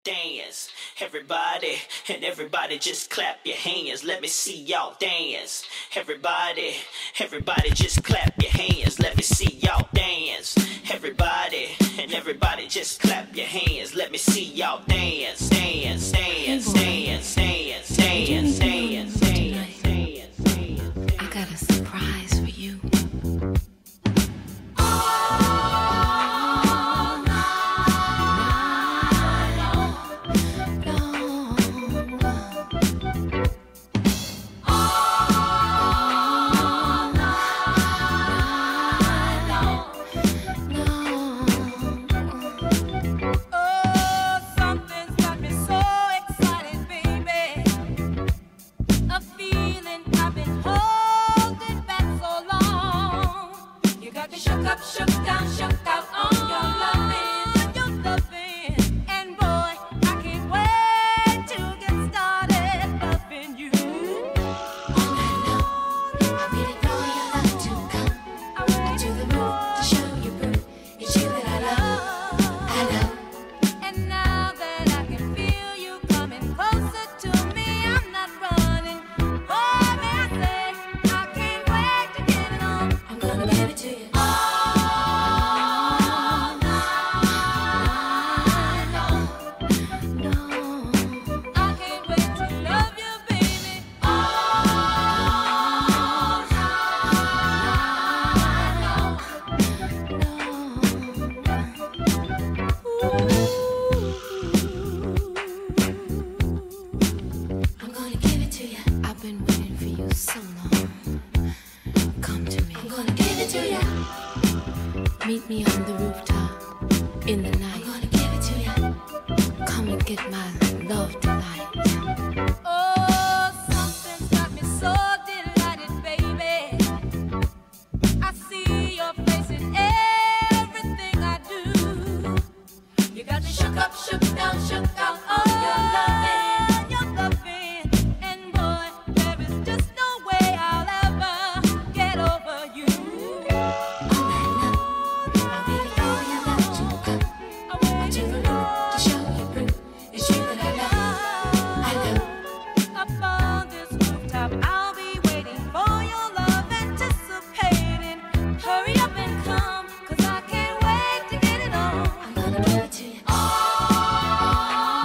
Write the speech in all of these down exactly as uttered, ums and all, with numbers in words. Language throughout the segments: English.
Dance, everybody, and everybody just clap your hands. Let me see y'all dance. Everybody, everybody just clap your hands. Let me see y'all dance. Everybody, and everybody just clap your hands. Let me see y'all dance, dance, dance, dance, dance, dance, dance, dance, dance. I got a surprise for you. Shook up, shook down, shook out on your loving, your loving, and boy, I can't wait to get started loving you. All night long, I'm waiting for your love to come to the room to show you proof. It's you that I love, I love. And now that I can feel you coming closer to me, I'm not running. Oh, may I say, I can't wait to get it on. I'm gonna give it to you. Meet me on the rooftop in the night. I'm gonna give it to you. Come and get my love tonight. Oh, something's got me so delighted, baby. I see your face in everything I do. You got me shook up, shook down, shook out on your loving, your loving. And boy, there is just no way I'll ever get over you. Hurry up and come, 'cause I can't wait to get it on. I'm gonna give it to you. Oh.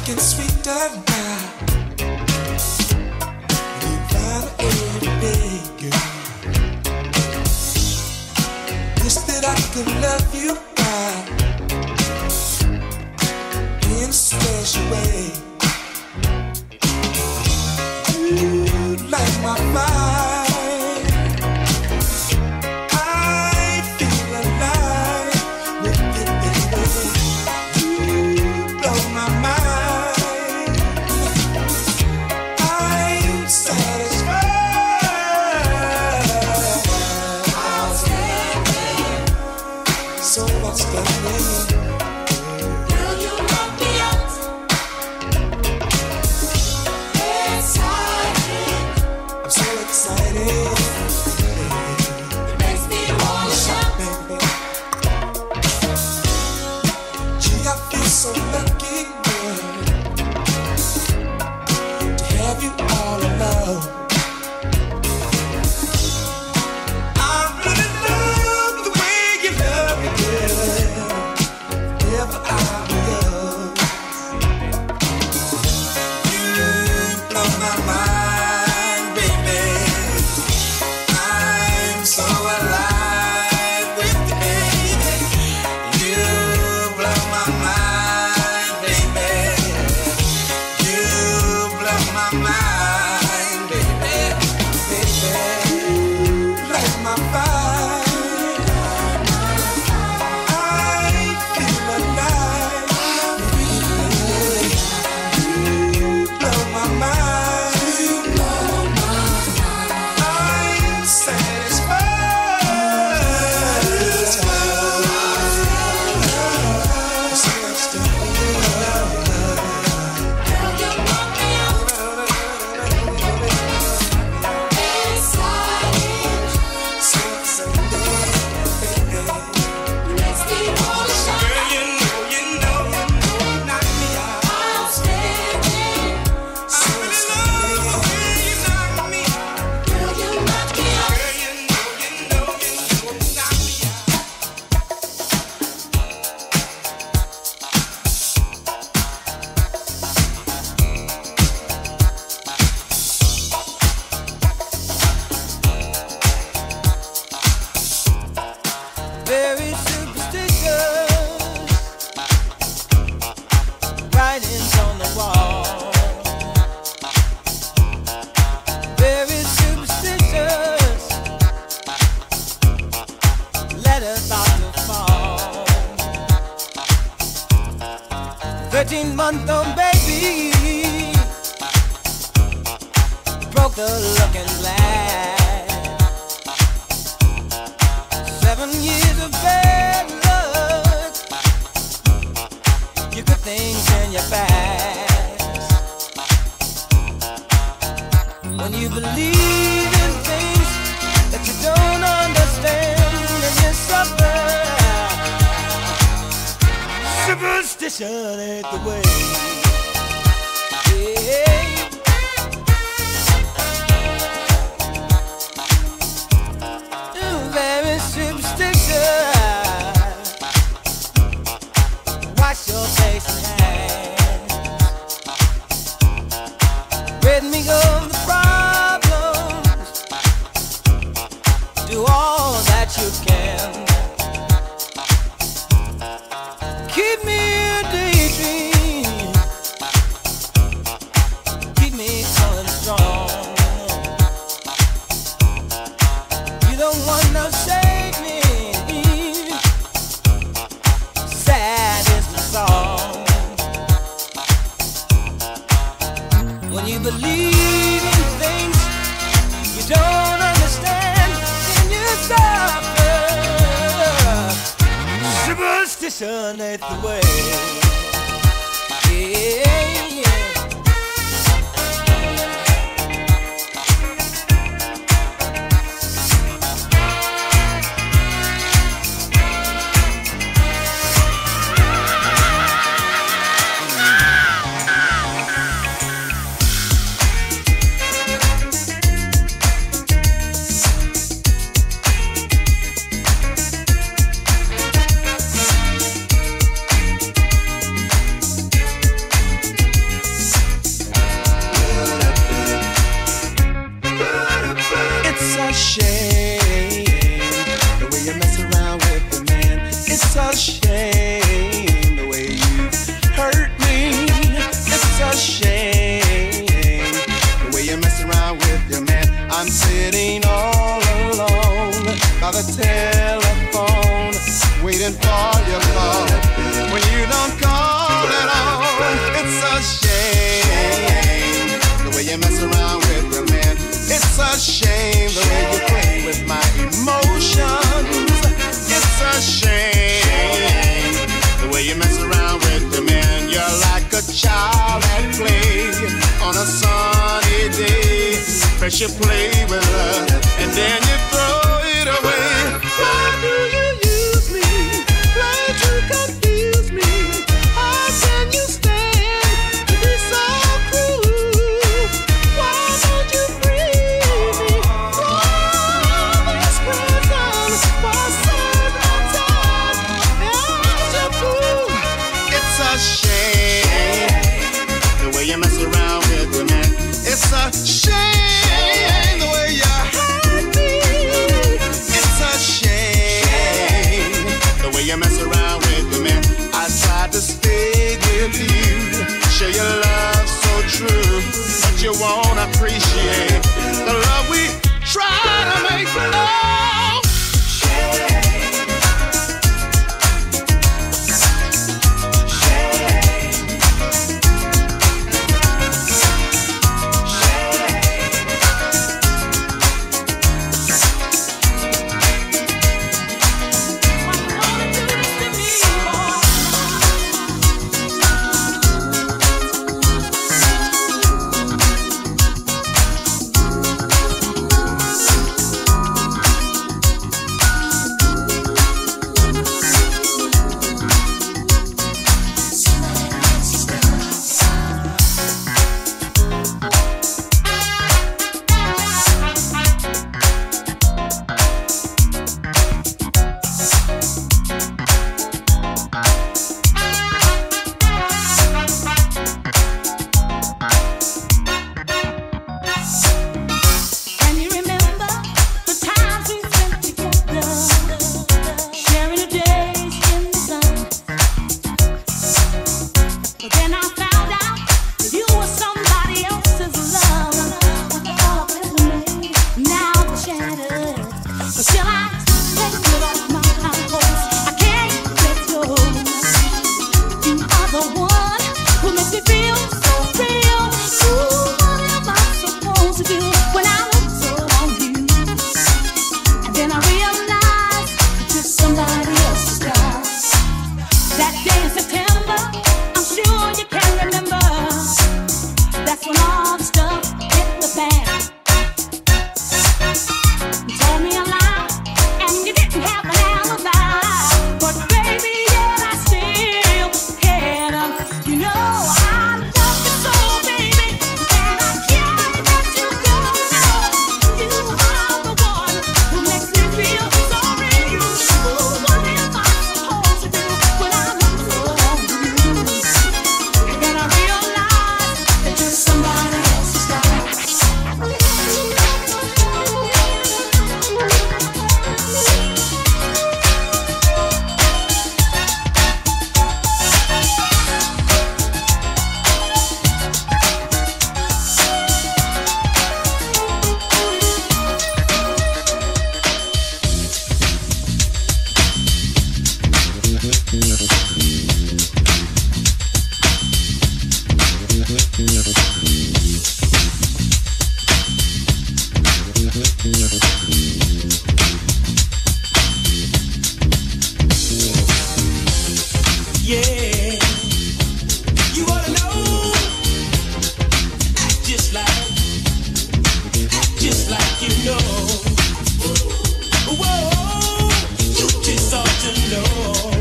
looking sweeter now. You got every day, girl. Wish that I could love you right in a special way. You light my fire. Thirteen-month-old baby broke the looking glass. Seven years of bad luck. You good things in your past. When you believe in things that you don't understand, and you suffer. Superstition ain't the way. Yeah. Ooh, very superstition. Wash your face and hands. Rid me of the problems. Do all that you can. Keep me a daydream. Keep me going strong. You don't want no save me. Sad is the song. When you believe in things you don't understand, then you suffer. Superstition ain't the way. Yeah, yeah. sitting all alone by the telephone, waiting for your call. When you don't call at all, it's a shame the way you mess around with the man. It's a shame the way you play with my emotions. It's a shame the way you mess around with the man. You're like a child at play on a sunny day. First you play with love and then you throw it away. Why do you use me? Play to confuse me. How can you stand to be so cruel? Why don't you free me from this prison for certain time? As a fool, it's a shame the way you mess around with the man. It's a shame the way you hurt me. It's a shame the way you mess around with the man. I tried to stay with you, show your love so true, but you won't appreciate the love we try to make. Oh,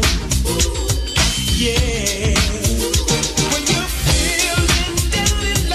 Yeah, when you're feeling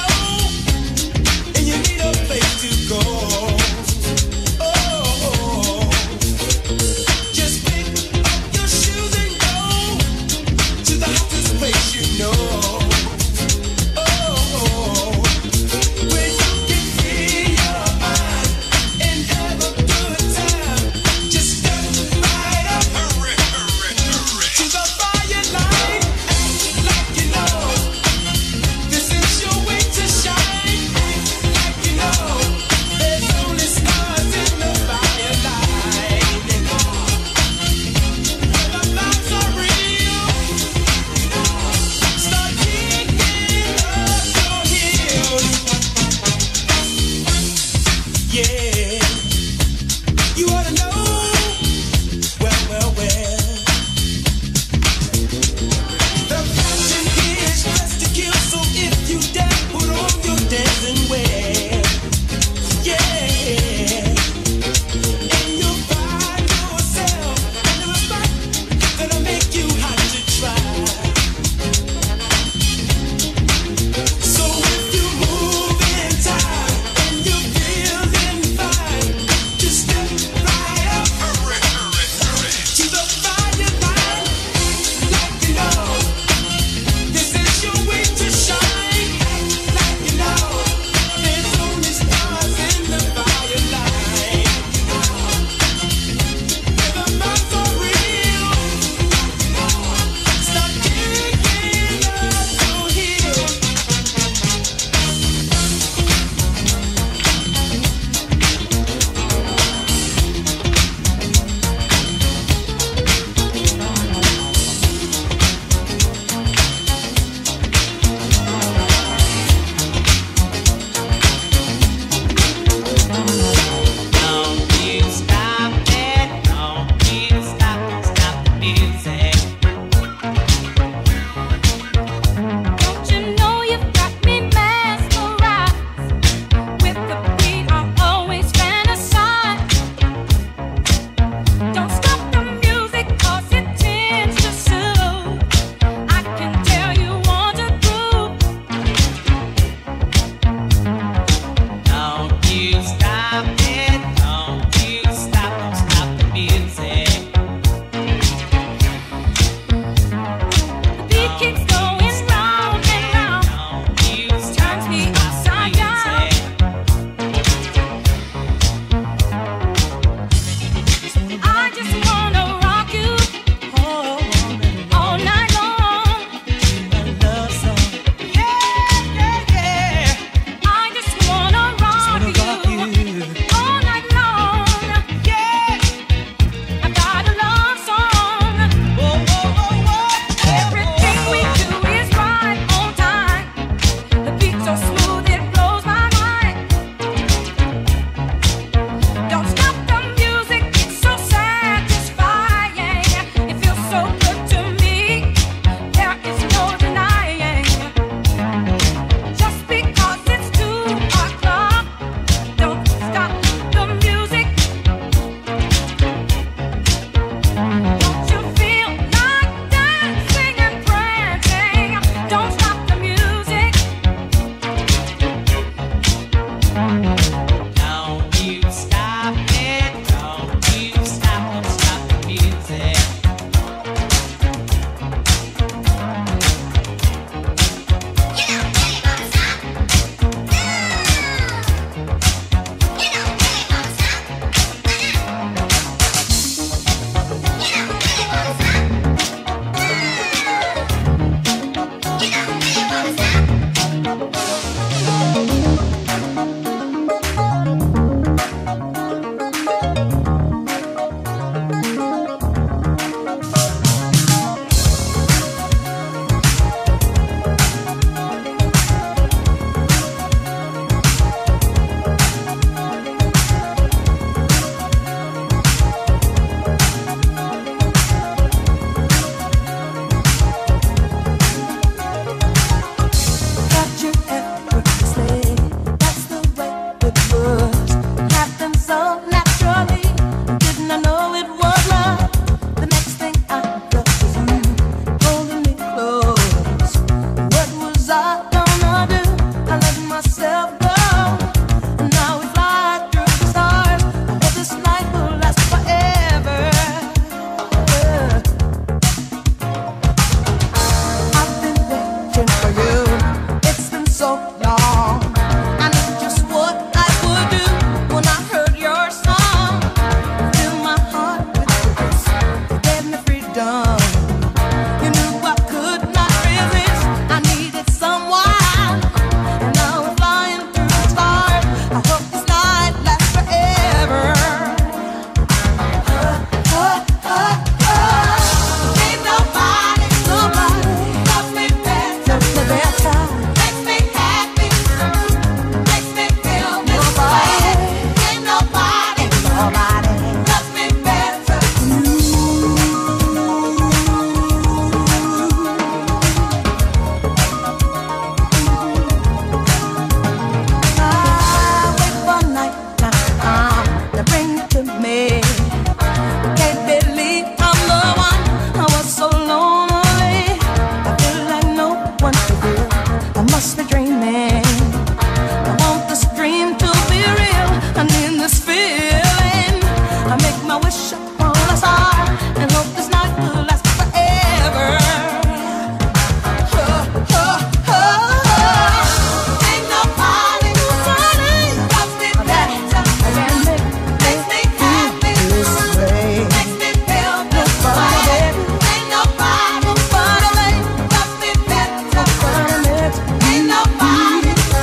dreaming. I want this dream to be real, and in this feeling, I make my wish upon a star and hope this night will last forever. Oh, oh, oh, oh. Ain't nobody who loves me better than me. Makes me happy this way. Makes me feel this way. Ain't nobody but me loves me better. Ain't nobody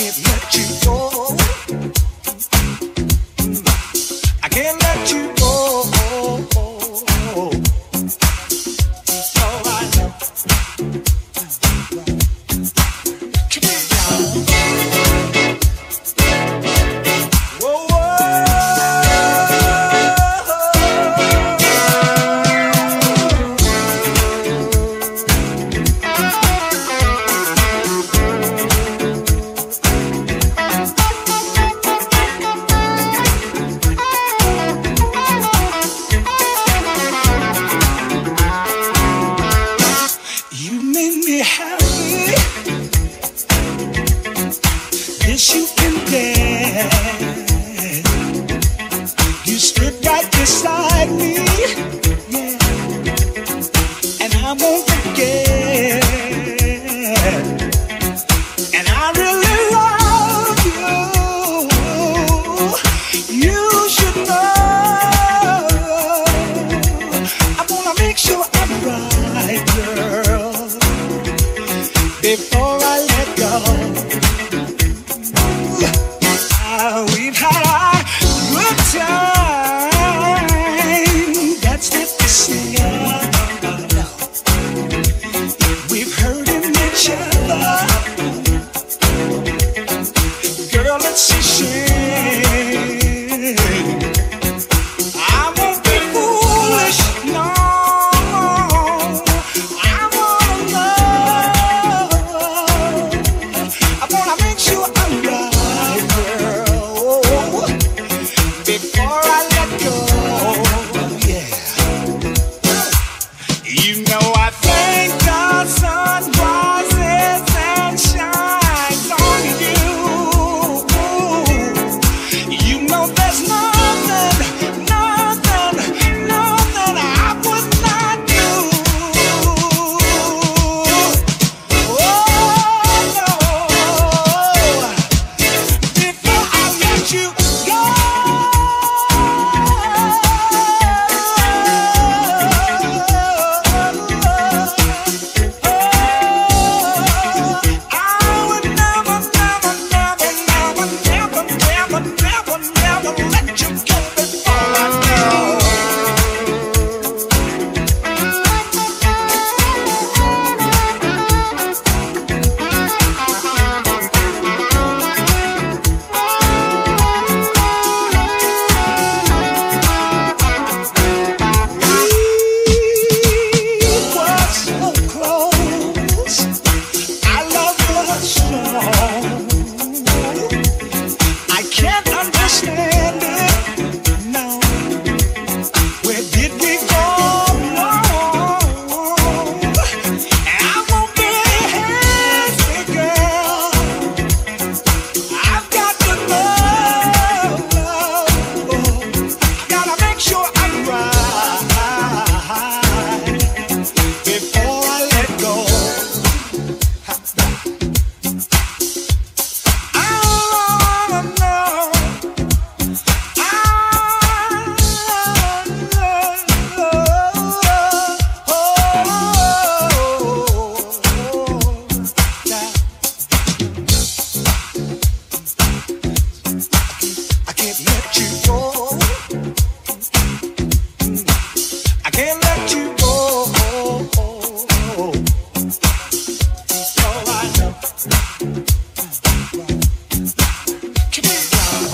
can't let you go. I can't let you go. It's all I know. Come on, y'all. Whoa, you made me happy. This you can get. You stood right beside me, yeah, and I won't forget. And I really love you. You should know. I wanna make sure I'm right, girl, before I let go. Ah, we've had our good time. That's what they say. We've hurt each other. Girl, it's a shame. I won't be foolish, no. I wanna know. I wanna make sure I'm right, girl, before I let go. Yeah. You know I thank the sun rises and shines on you. You know there's nothing, nothing, nothing I would not do. Oh no, before I let you go. I would never, never, never, never, never, never, never, never let you go before I go. We were so close. Our love was strong. I can't understand it. No. Where did we go wrong? I won't be hasty, girl. I've got to know. Gotta make sure I'm right before I let go. I wanna know. I I can't let you go. I can't let you go. It's all I know. Come on, y'all.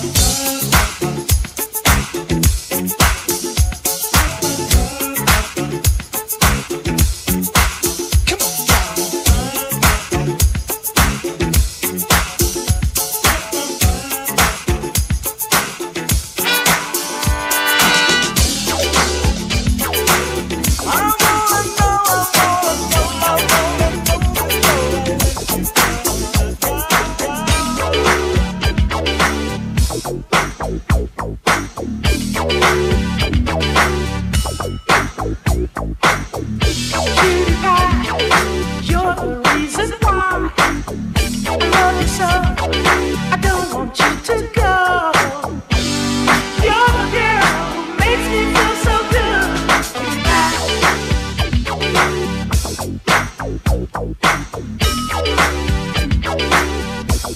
Come on, You're the reason why I love you so. I don't want you to go. You're the girl who makes me feel so good.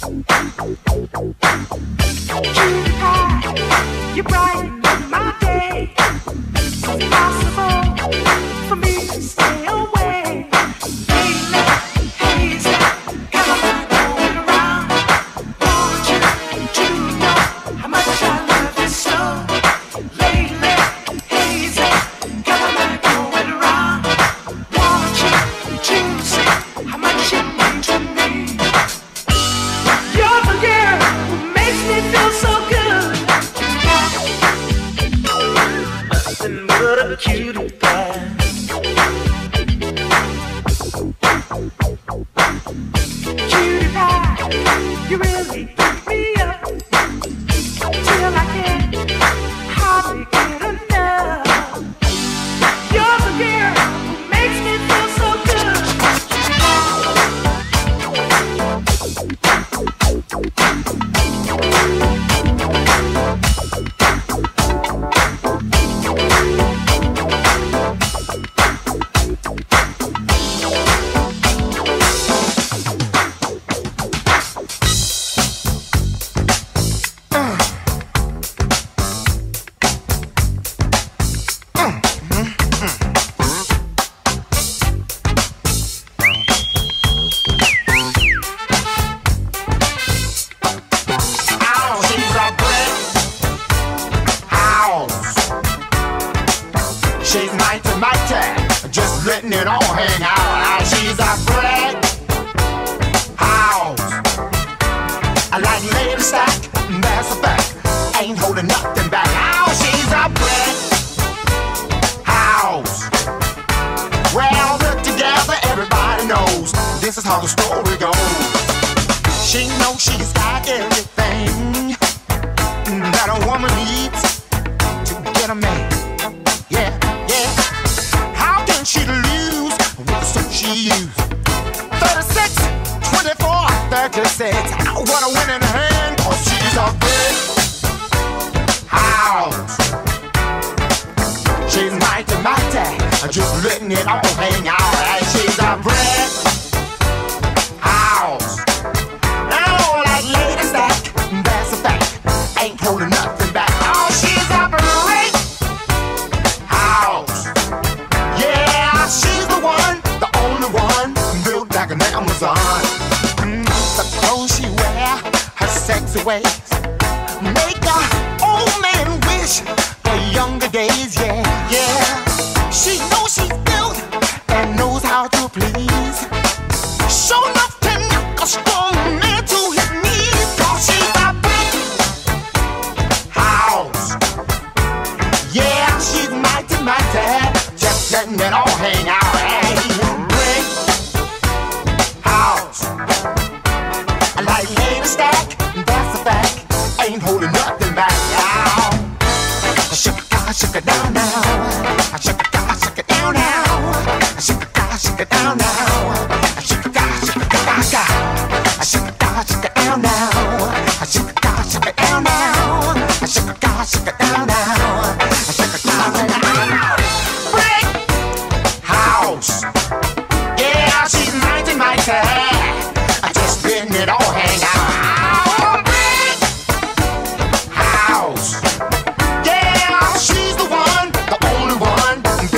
You brighten my day. It's impossible for me to stay away. Lately, hazy, got my mind going around. Want you to know how much I love you so. Lately, hazy, got my mind going around. Want you to see how much you mean to me. You're the girl who makes me feel so good. Nothing but a cutie pie. Cutie pie, you really pick me up till I can't hardly get enough. You're the girl who makes me feel so good. She's mighty, mighty, just letting it all hang out. She's a brick house. I like lady stack, that's a fact. Ain't holding nothing back. Oh, she's a brick house. Well, put together, everybody knows this is how the story goes. She knows she's got everything that a woman needs to get a man. Yeah. How can she lose with the suit she used? thirty-six, twenty-four, thirty-six. What a winning hand, cause she's a brick house. She's mighty, mighty, just letting it all hang out. And she's a brick house. Now that lady stack, that's a fact. Ain't holding nothing back. Oh, she's a brick house. Yeah, she's the one, the only one, built like an Amazon. Mm, the clothes she wear, her sexy ways, make a old man wish for younger days. Yeah, yeah. She knows she's built and knows how to please. Sure enough to knock a strong man to his knees. Cause she's a brick house. Yeah, she's mighty, mighty, just letting it all hang out. Hey, brick house. I like lady stack, that's a fact. Ain't holding nothing back now. Shake it, shake it down now. Shake it, shake it down now. Shake it, shake it down now. Shake it, shake it down now. Shake it, shake it down now. Shake it, shake it down now. Shake it, shake it down now. Shake it down now. Brick house. Yeah, she's mighty, mighty. I just letting it all hang out. Brick house. Yeah, she's the one, the only one,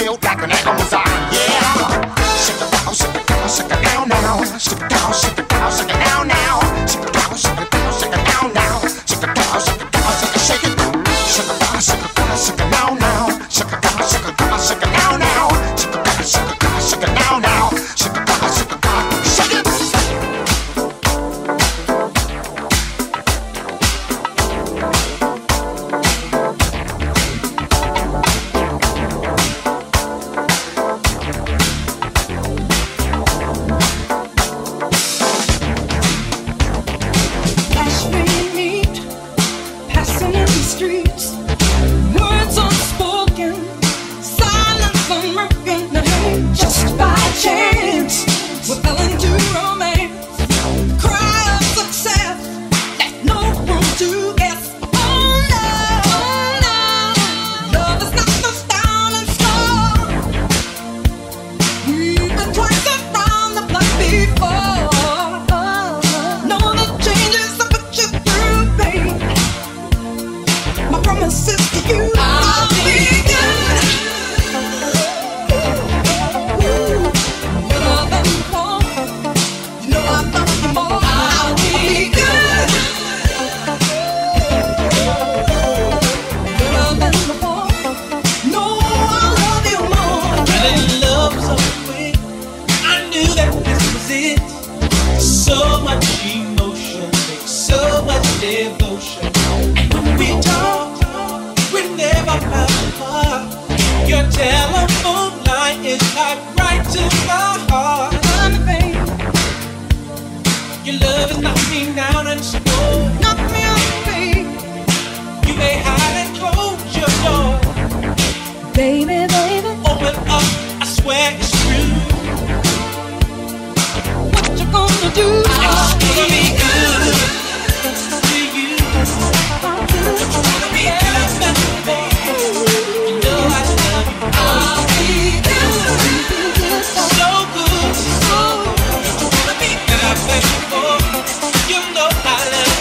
devotion. When we talk, we never have apart. Your telephone line is like right to my heart. Baby, your love is knocking me down and slow. Knock me out, baby. You may hide and close your door. Baby, baby, open up, I swear it's true. What you gonna do? It's gonna be good to you. It's gonna be good, baby. You know I love you. I'll be good, so good, so good. It's gonna be good, baby. You know I love you.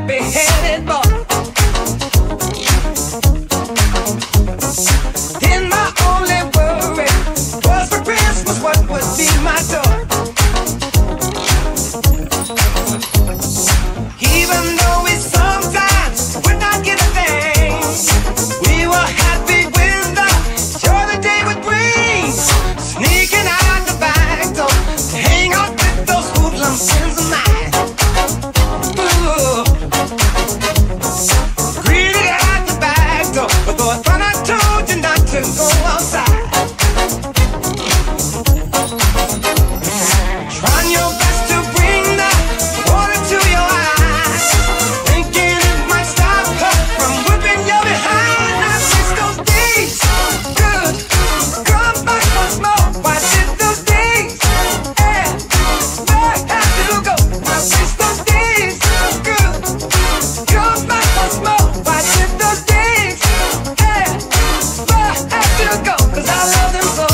happy-headed boy. Then my only worry was for Christmas what would be my toy. Even though we sometimes would not get a thing, we were happy with the joy the day would bring. Sneaking out the back door to hang out with those hoodlums friends of mine. Ooh. Greedy out the back door, but though I thought I told you not to go outside. Trying your best to bring the water to your eyes, thinking it might stop her from whipping you behind. I miss those days, good. Come back once more. Why did those days end? Where have you go? I miss those days, good. Come back once more. Why did those days end? Where have you go? 'Cause I love them so.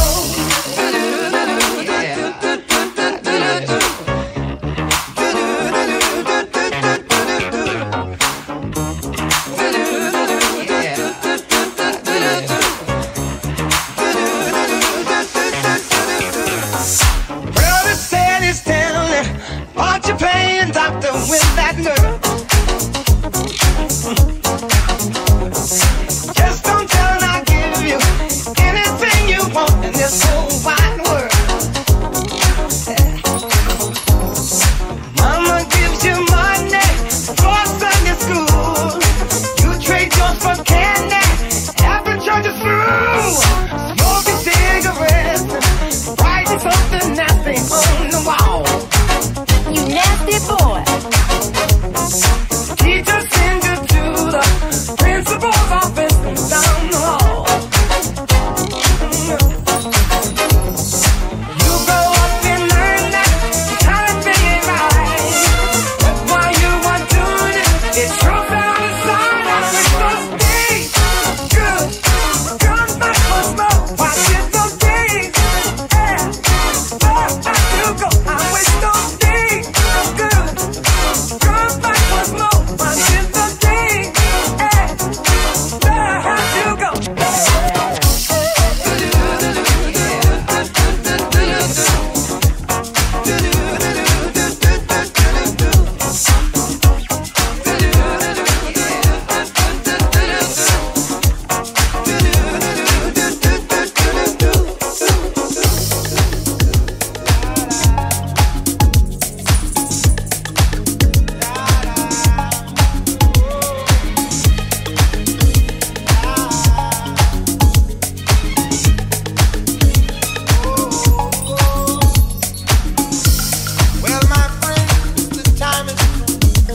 Well, they said he's telling, aren't you playing doctor with that nerve? Just don't tell and I'll give you anything you want in this whole wide world. Mama gives you money for Sunday school. You trade yours for candy after church is through. Smoking cigarettes, writing something nasty on the wall. You nasty boy. Teacher send you to the principal's office down the hall. You grow up and learn that kind of thing ain't right. But while you are doing it, it shows out inside. I wish those days good. Come back once more. Why did those days end? Where have you go? I wish those days good. Come back once more. Why did those days end? Where have you go? Well, my friends, the time is come.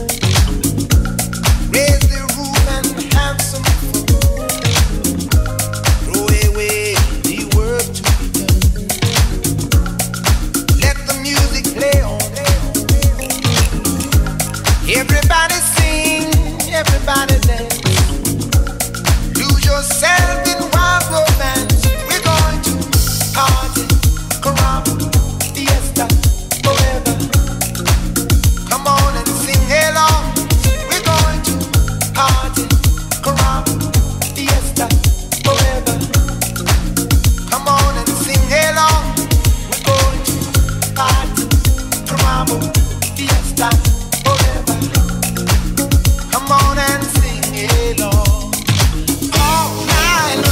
Raise the roof and have some fun. Throw away the work to be done. Let the music play on. Everybody sing, everybody dance. Lose yourself in wild romance. We're going to party, caramba, fiesta, forever. Come on and sing along. We're going to party, caramba, fiesta, forever. Come on and sing along. We're going to party, caramba, fiesta, forever. Come on and sing along. All night long.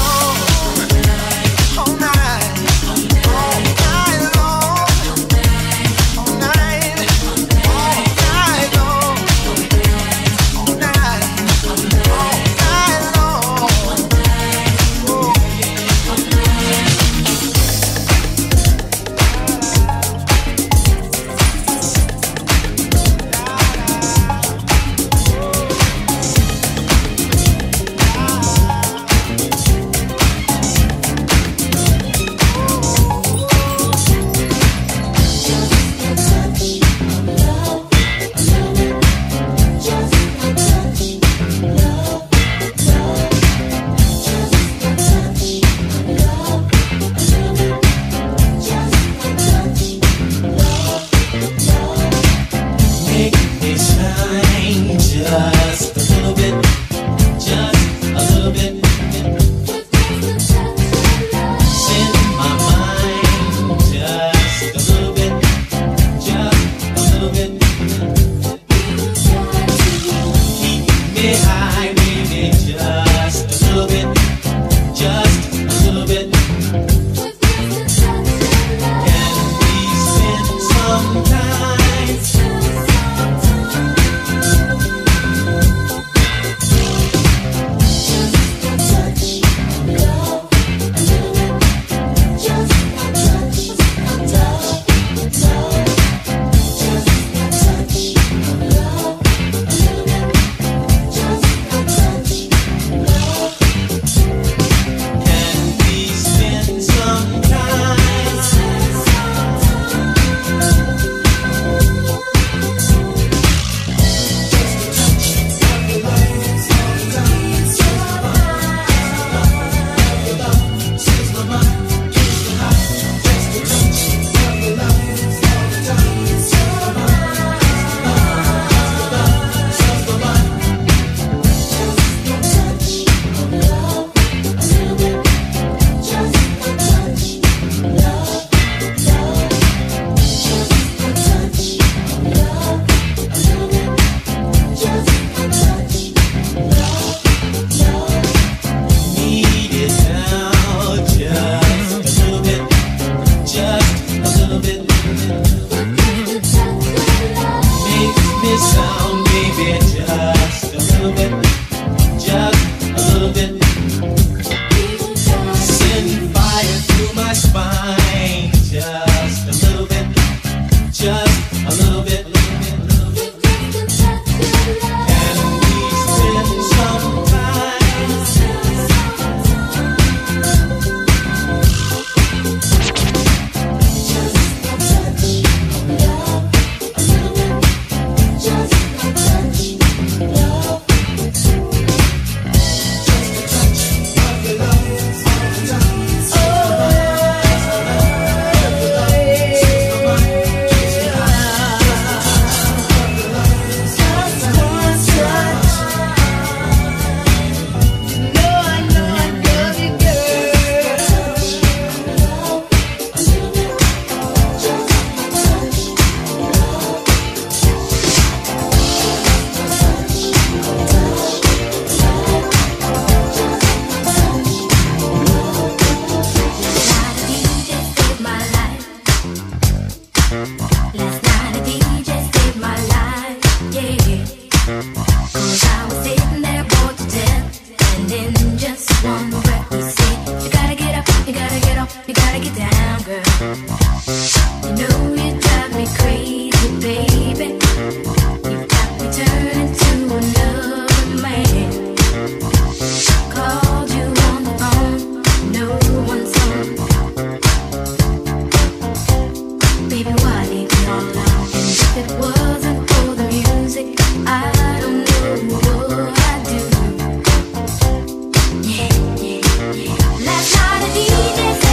Last night a D J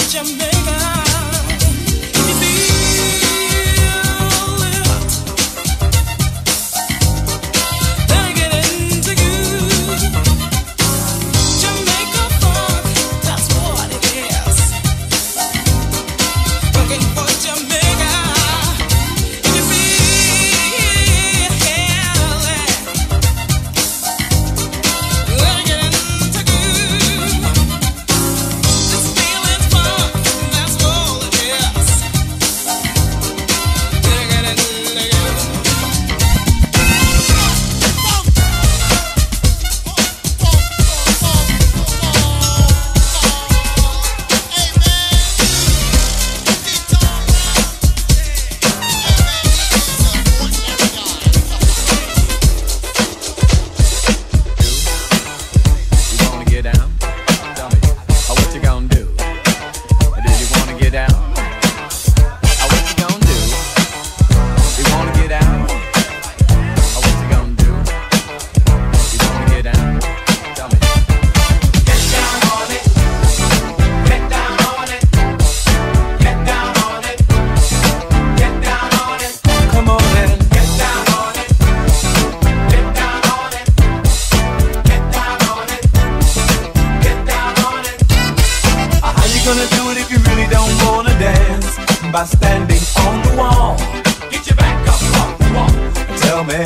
by standing on the wall. Get your back up off the wall. Tell me,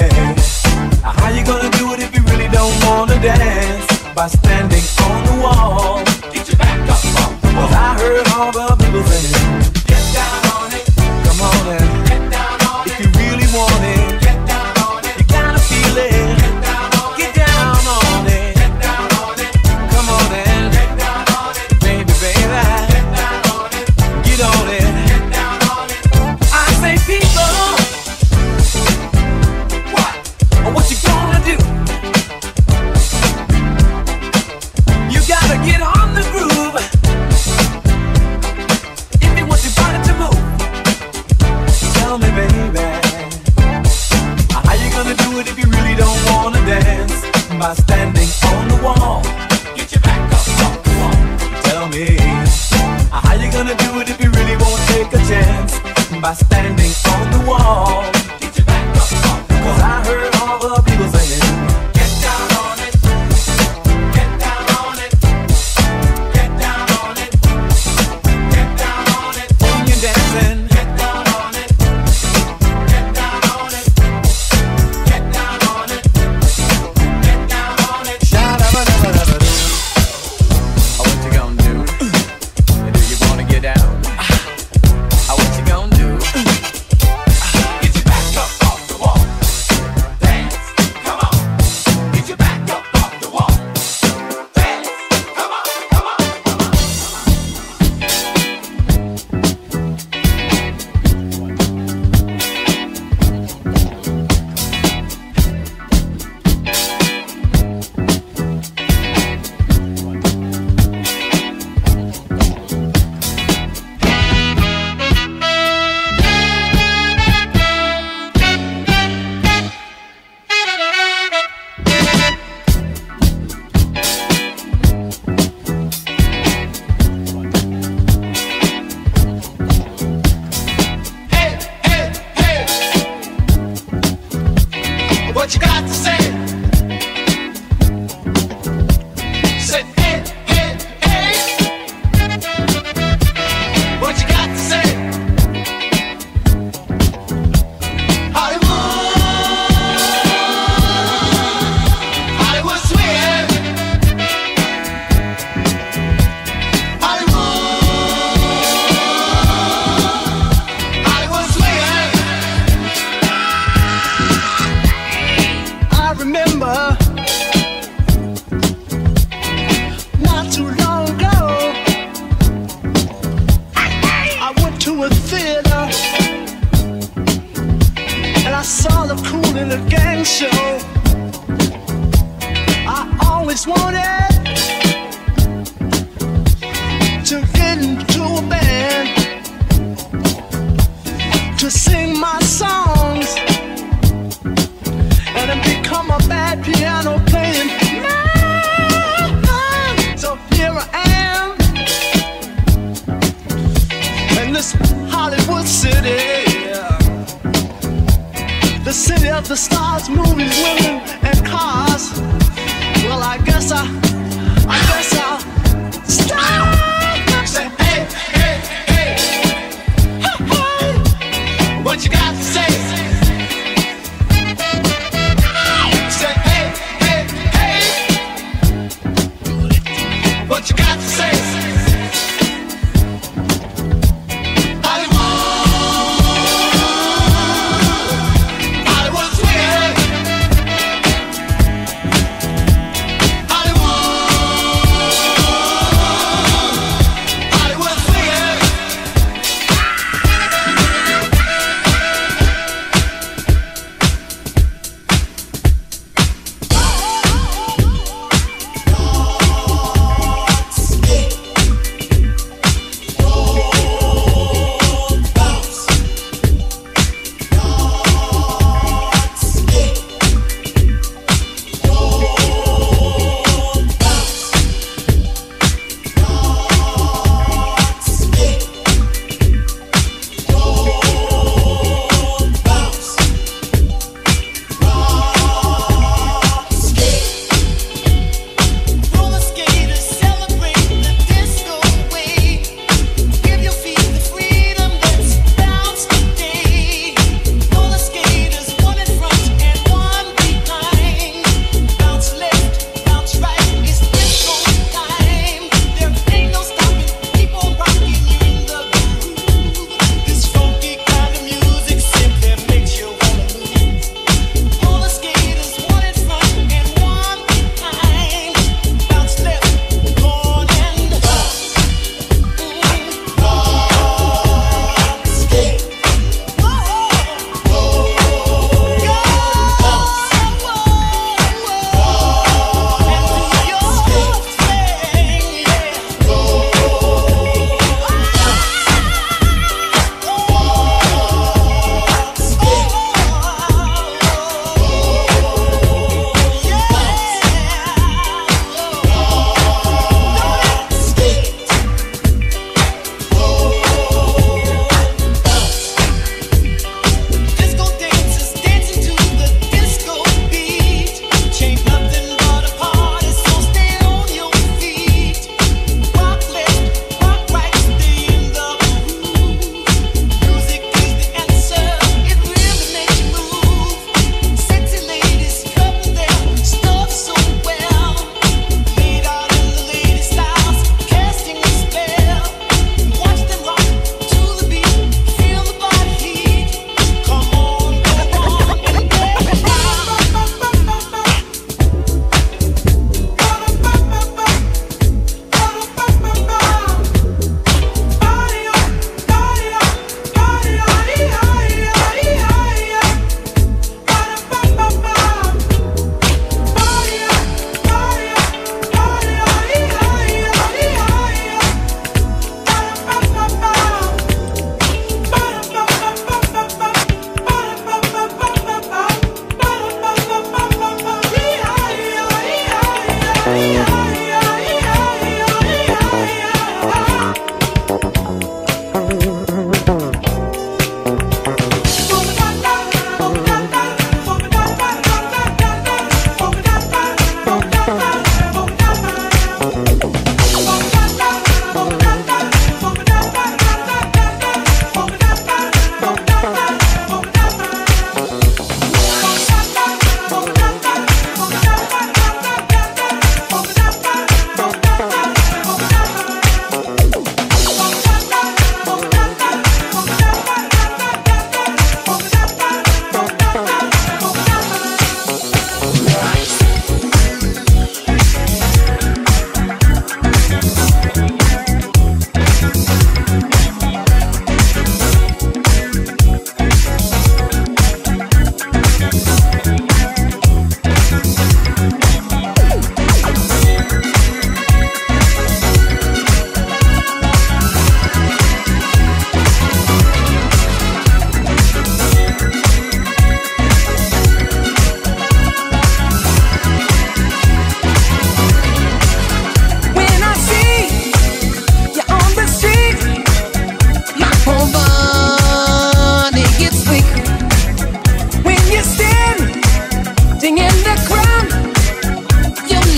how you gonna do it if you really don't wanna dance? By standing on the wall. Get your back up off the wall. 'Cause I heard all the people saying, get down on it. Come on and get down on it. If you really want it, get down on it. You gotta feel it. Get down on it. Get down on it. Get down on it. Come on and get down on it. Baby, baby, get down on it. Get on it. Get down on it. I say, people, what? What you gonna do? You gotta get on the groove if you want your body to move. Tell me, baby, how you gonna do it if you really don't wanna dance? By standing on the wall. Get your back up off the wall. Tell me, how you gonna do it if you really won't take a chance? By standing on the wall. Get your back up off the wall. 'Cause I heard all the people saying, get down on it. Get down on it. Get down on it. Get down on it. When you're dancing, get down on it. Get down on it. Get down on it. Get down on it. Sha-da-ba-da-ba-da-ba-doo. Oh, what you gonna do? Do you wanna get down? Oh, what you gonna do? Get your back up off the wall. Dance, come on. Get your back up off the wall. Dance, come on, come on, come on. Hey, hey, hey. What you got to say? Say, hey, hey, hey. What you got to say? Hollywood, Hollywood swing. Hollywood, Hollywood swing. I remember not too long ago, I went to a theater and I saw the Kool and the Gang show. I always wanted to get into a band to sing my songs and then become a bad piano playing man. So here I am, sports, movies, women, and cars. Well, I guess I, I guess I'll stop. Say, hey, hey, hey, hey, hey, what you got to say? Say, hey, hey, hey, what you got to say? Bye.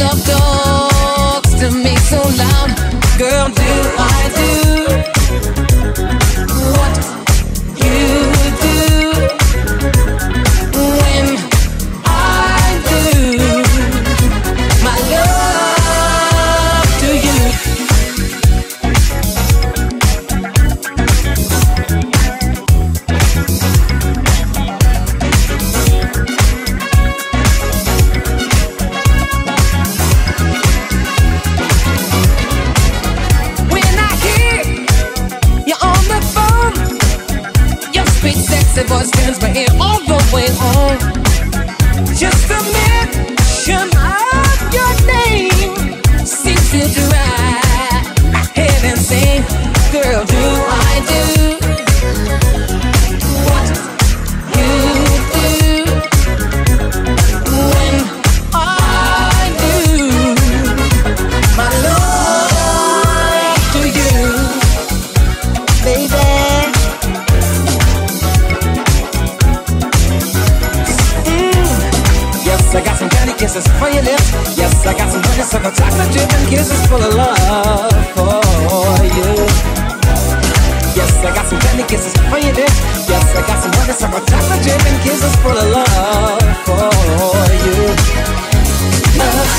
love talks to me so loud. Girl, do I do what you do when I do my love to you? Sexy voice turns my ear all the way home. Just the mention of your name seems to drive my head insane. Girl, do I do what you do when I do my love to you, baby? I got some candy kisses for your lips. Yes, I got some honeysuckle chocolate chip and kisses full of love for you. Yes, I got some candy kisses for your lips. Yes, I got some honeysuckle chocolate chip and kisses full of love for you. Love.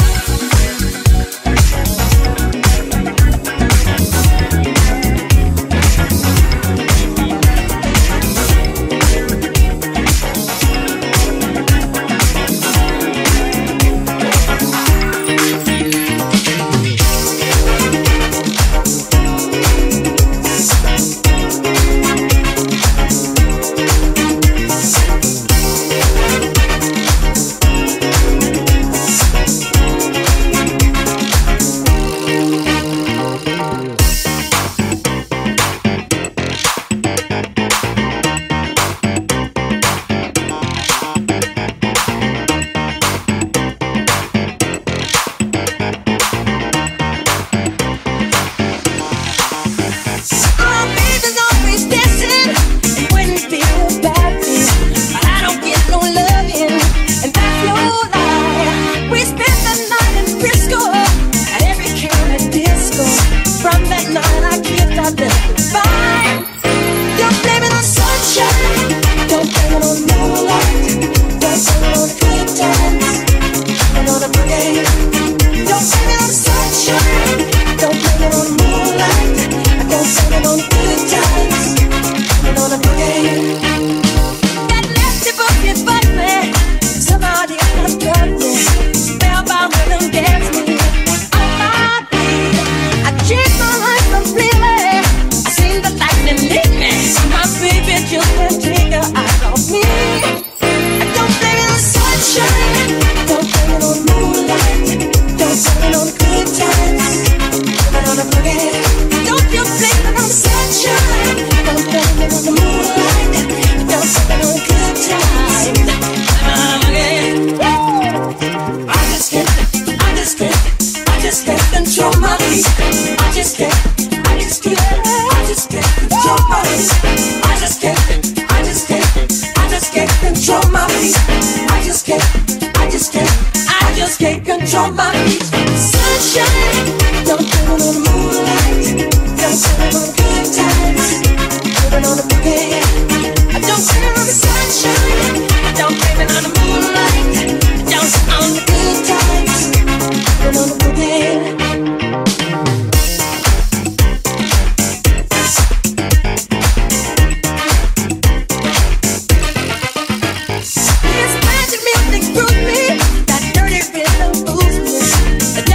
This magic music moves me, that dirty rhythm moves me.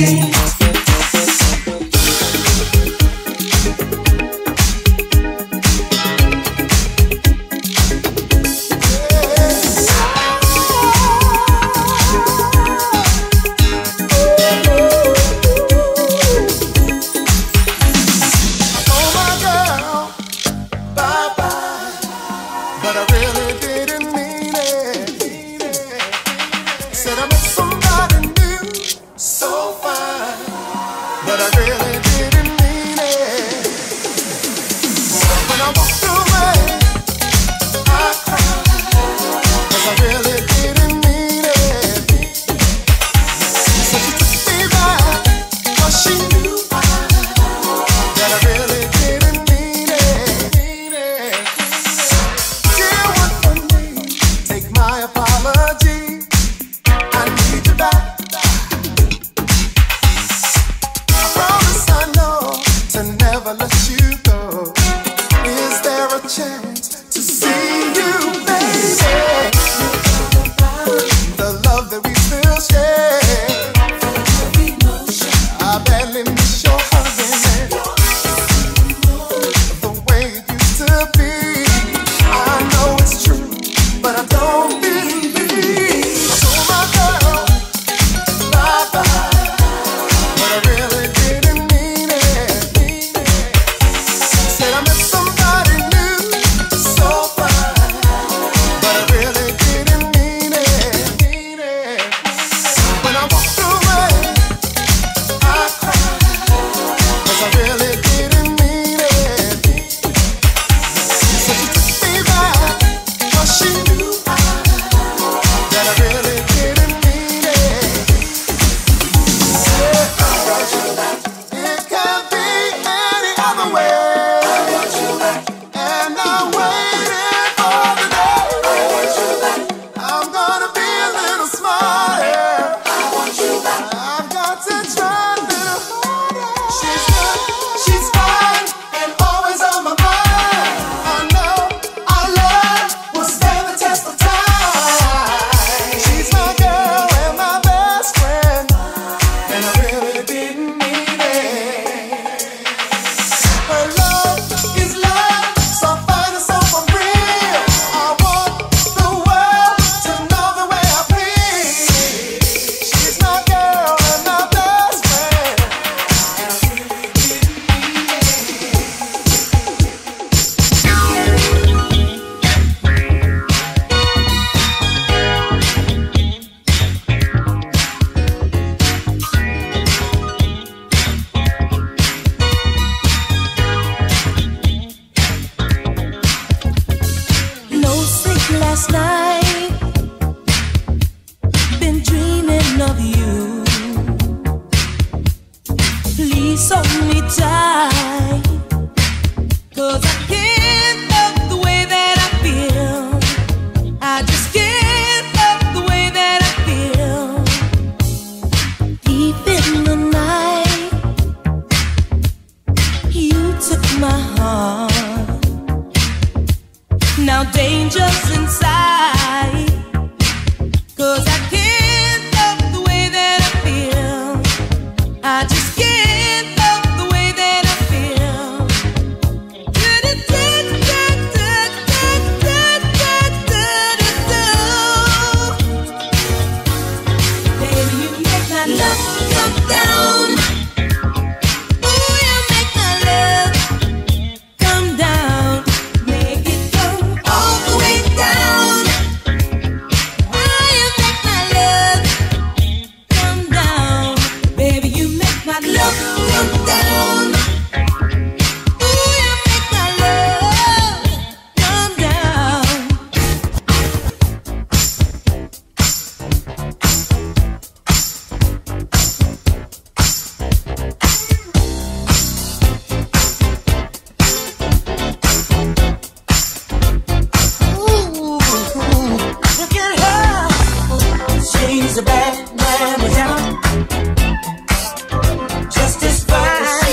She's a bad man, Madonna. Just as fine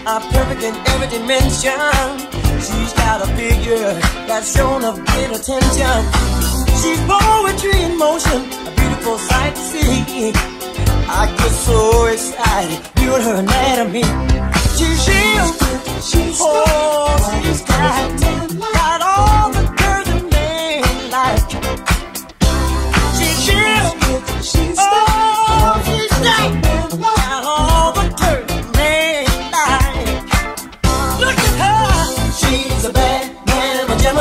are perfect in every dimension. She's got a figure that's shown of great attention. She's poetry in motion, a beautiful sight to see. I get so excited viewing her anatomy. She's real, she's oh, she's got, got all the curves a man like. She's real, she's oh, she's got, got all the curves a man like. Look at her, she's a bad man, gemma,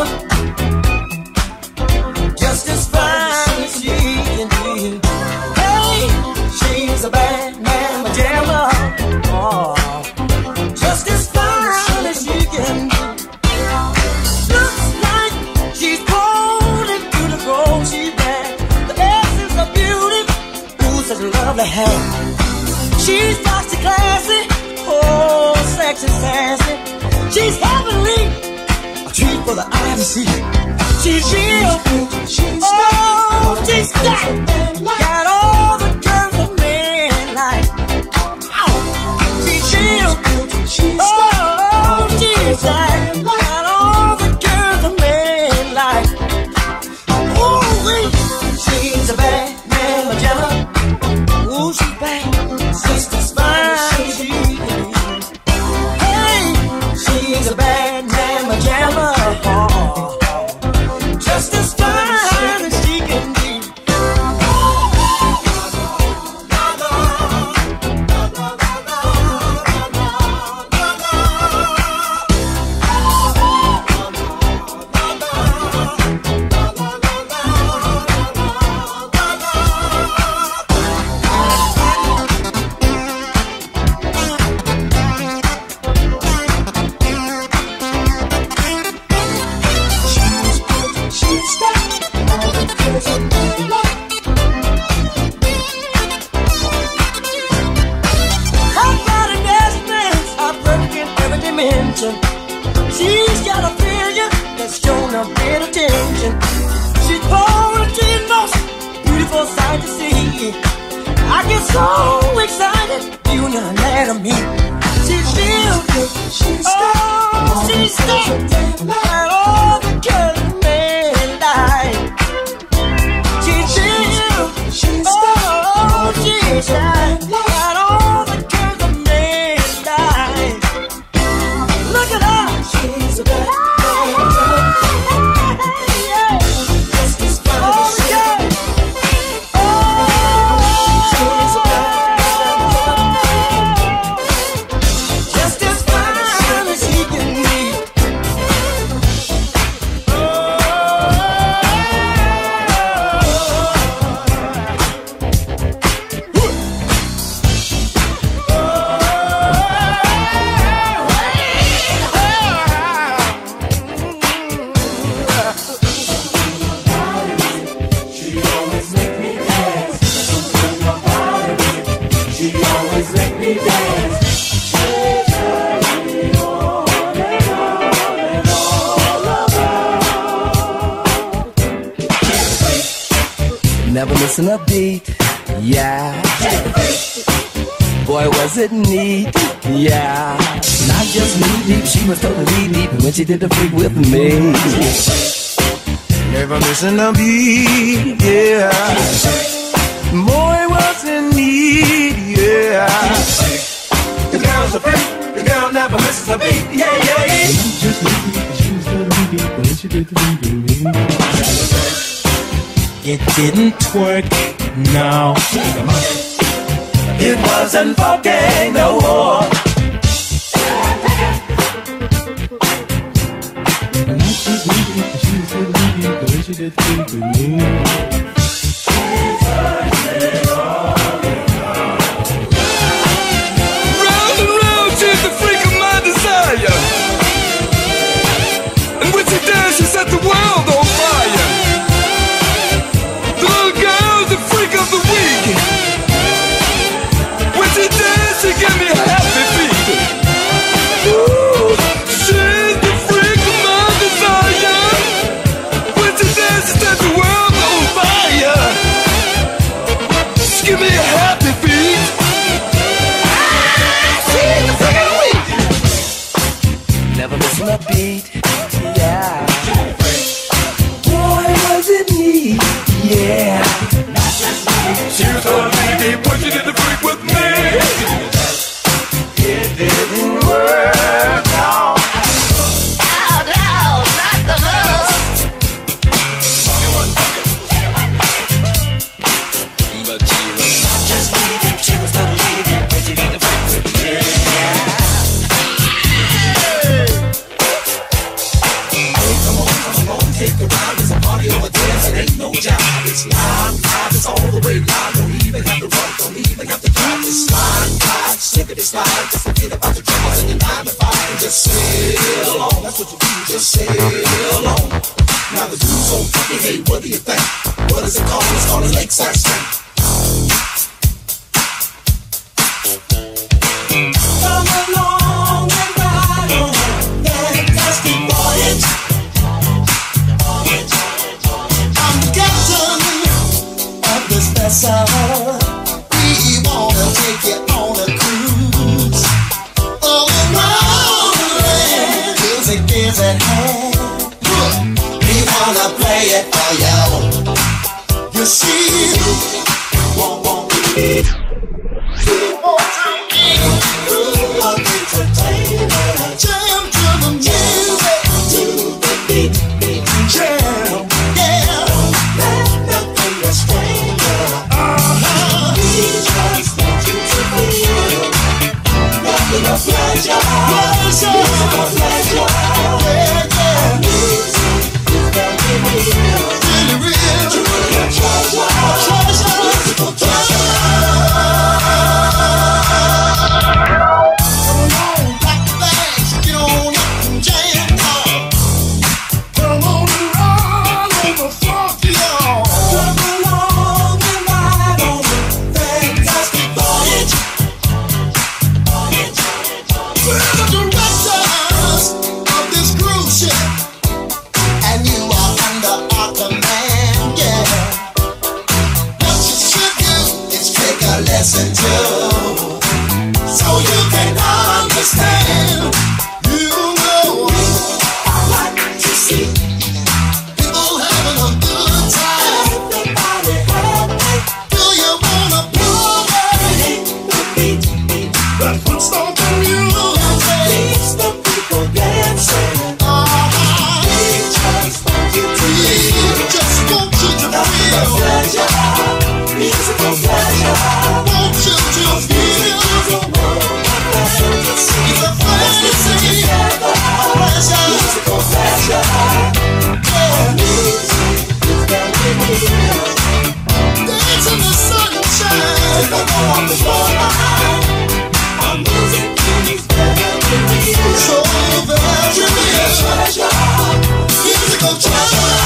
just as fine as she can be. She's a bad man, jamma. Oh, just as fine as she can be. Looks like she's born into the role she's bad. The essence of beauty, ooh, such a lovely hair. She's foxy, classy, oh, sexy, sassy. She's heavenly, a treat for the eye to see. She's real, oh, she's got, got all the curves of men like. She's real, oh, she's got, got all the curves of men like. Ooh, she's a bad man, jamma. Ooh, she's bad, just as fine as she can be. Hey, she's a bad man, jamma. Oh, just as fine as she can be. She's got a figure that's shown a bit of attention. She's poetry in motion, beautiful sight to see. I get so excited viewing her anatomy. She's real good, she's oh, she's stuck, got all the curves men like. She's real, she's oh, she's got all the curves of men like. Look at her, she's a bad man, yeah. Just as fine as she can be. Oh, she's a bad man, just as fine as she can be. Never missing a beat, yeah. Boy, was it neat, yeah. Not just knee deep, she was totally deep when she did the freak with me. Never missing a beat, yeah. Boy, was it neat, yeah. The girl's a freak, the girl never misses a beat, yeah, yeah, yeah. Just knee deep, she was totally deep when she did the freak with me. It didn't twerk, no. It wasn't funky no more. And I just knew that she was so deep the way she did things with me. Round and round, she's the freak of my desire. And when she dances, she set the world on fire. The freak of the week. When she dances, she give me a happy beat. Ooh, she's the freak of my desire. When she dances, set the world on fire. the beat, yeah. Boy, was it neat, yeah. She was gonna leave me, pushing in the freak with me. It didn't work out. Oh no, not the most. But she was not just leaving, she was gonna leave you, pushing in the freak with me. Hey, come on, come on, take a ride. There's a party over there, so it ain't no job. It's live, live, it's all the way live. Don't even have to run, don't even have to drive. It's slide, slide, slippity slide. Just forget about the troubles in your nine to five and just sail on. That's what you do, just sail on. Now the dude's so funky, hey, what do you think? What is it called? It's called a lakeside swing. Come along and ride on that fantastic voyage. I'm the captain of this vessel. We wanna take you on a cruise all around the land. Music is at hand. We wanna play it for you. You see, won't won't be. We want to be an entertainer. Jam to the music, to the beat, beat jam. Yeah, let nothing restrain you. Uh-huh. We just want you to feel nothing but pleasure. Pleasure, pleasure. Yeah, yeah. Music is very real, really real. Truly a treasure, treasure, musical treasure. Come on, pack the bags, get on up and jam, y'all. Come on and ride on the funky, y'all. Come along and ride on the fantastic voyage. We're the directors of this cruise ship, and you are under our command, yeah. What you should do is take a lesson too, so you can understand. You know I like to see people having a good time. Everybody happy. Do you wanna party? The beat, beat, that foot stomping music keeps the people dancing. Uh-huh. We just want you to feel. We just want you to feel pleasure, musical pleasure. Want you to feel the world. It's a fantasy, pleasure, musical pleasure. Yeah, music is very real. Dance in the sunshine, the warmth is fine. Our music is very real, so very real. Treasure, musical treasure.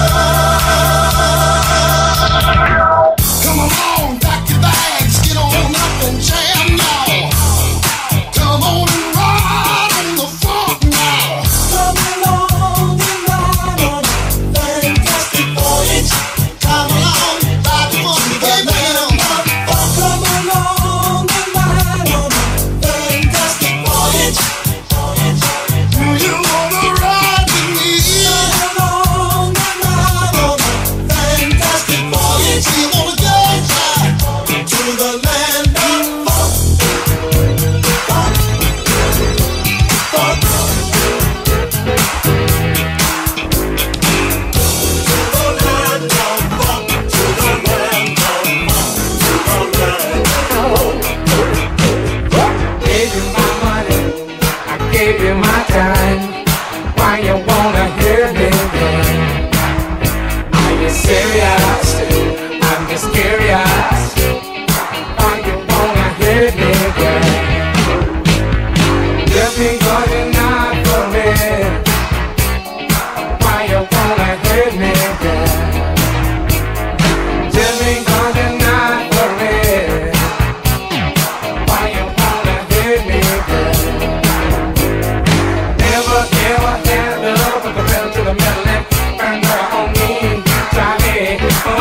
Come along, pack your bags, get on up and jam, y'all. Come on and ride on the funk now. Come along and ride on the fantastic voyage. Come along, ride the funk, baby. Come along and ride on the fantastic voyage. Do you wanna ride with me? Come along and ride on the fantastic voyage. Do you wanna go back to the land of funk? Funk, funk. To the land of funk, to the land of funk, to the land of funk. Gave you my money, I gave you my time. Why you wanna hear me then? Are you serious? I'm just curious. Why you wanna hear me then? Just because you're not for me. Why you wanna hear me then? Just because you're not for me. Why you wanna hear me then? Never ever had love with the pedal to the metal and burn her on me. Try me.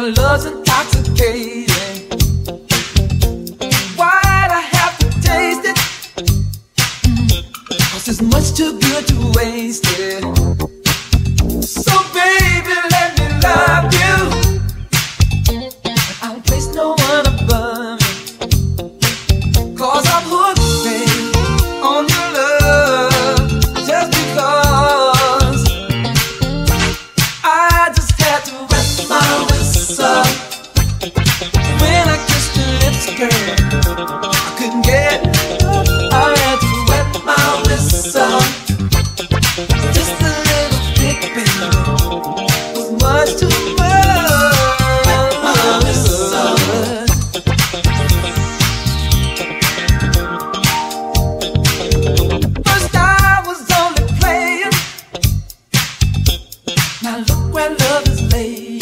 love's intoxicating. Why'd I have to taste it? Cause it's much too good to waste it. So baby, let me love you. I don't place no one above you. Cause I'm hooked, baby, on your love. Just because I just had to wet my whistle when I kissed your lips, girl. I couldn't get up. I had to wet my whistle just a little bit, baby. It was much too much. Wet my whistle. First I was only playing. Now look where love is laying.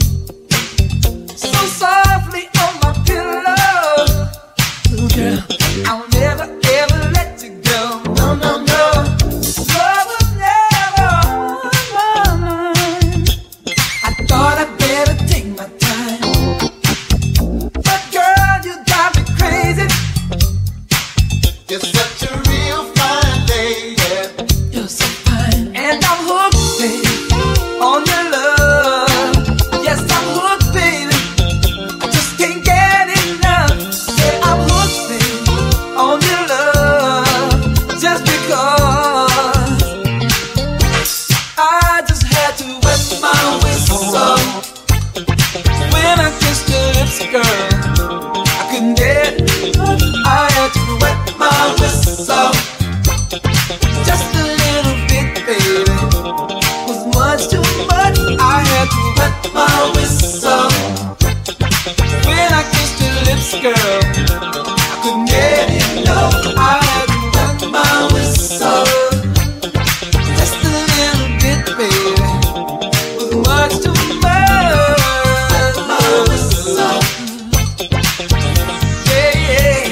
So softly on my pillow. Little girl, I'll never ever let you go. No, no, no. Love was never on my mind. I thought I'd better take my time. But girl, you got me crazy. You're such a real fine lady. You're so fine. And I'm hooked, baby, on your love. Yes, I'm hooked, baby. I just can't get enough. Say I'm hooked, baby, on your love. Just because I just had to wet my whistle when I kissed your lips, girl. I couldn't get up. I had to wet my whistle just a little bit, baby. Was much too much. I had to wet my whistle when I kissed your lips, girl. I couldn't get enough. I had to wet my whistle just a little bit, baby. Was much too much. My whistle. Yeah, yeah.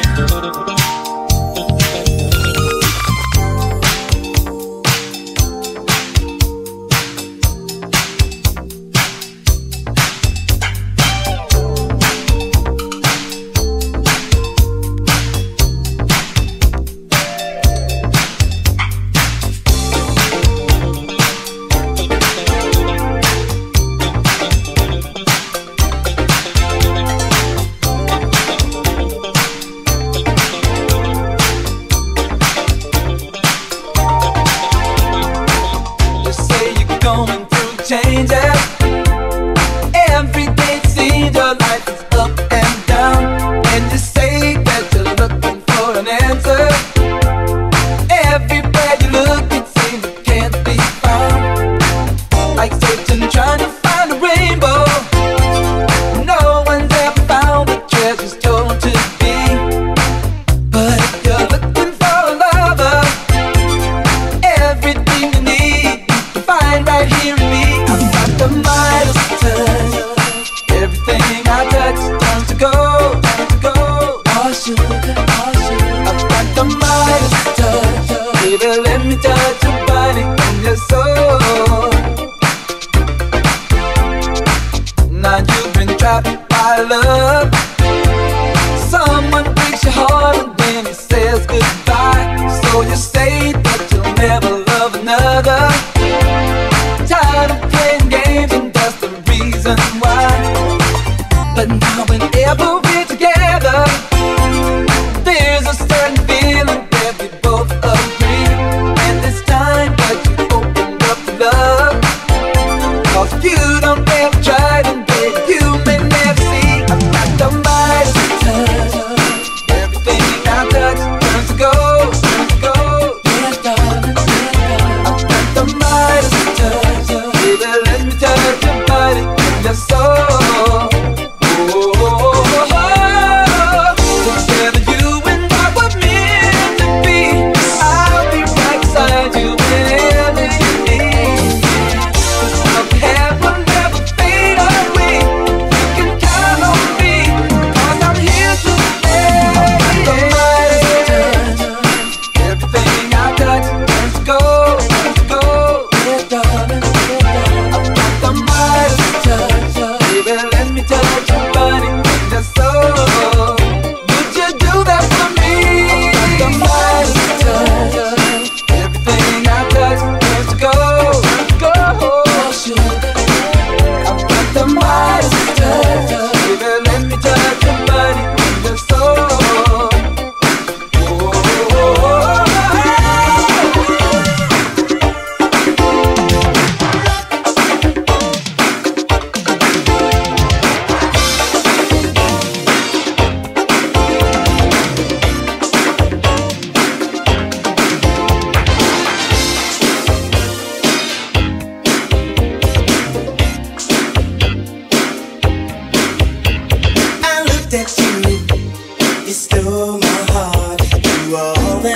You say you're going through changes. Every day it seems your life is up and down. And you say that you're looking for an answer. Everywhere you look, it seems it can't be found. Like searching, trying to find a rainbow. No one's ever found the treasure's told to be. But if you're looking for a lover, everything you need you can find right here in me. I've got the Midas touch. Everything I touch turns to gold, turns to gold. Oh sugar, oh sugar. I've got the Midas touch. Baby, let me touch your body and your soul. Now you've been trapped by love. Someone breaks your heart and then he says goodbye. So you say that you'll never love another. Tired of playing games and that's the reason why. But now whenever we're together, there's a certain feeling that we both agree. And this time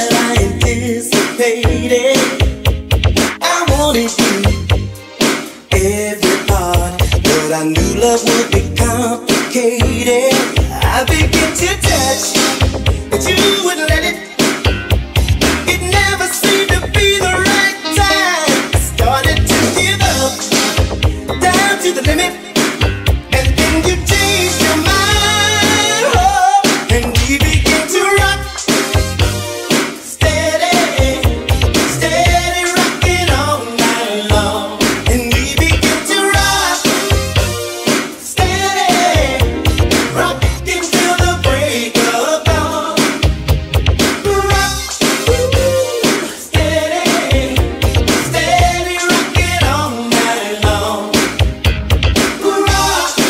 that I anticipated. I wanted you every part, but I knew love would be complicated. I began to touch, but you wouldn't let it. It never seemed to be the right time. I started to give up, down to the limit, and then you changed your mind, oh, and we began to rock. Steady, steady rocking all night long, and we began to rock. Steady, rocking till the break of dawn. Rock, steady, steady rocking all night long. Rock,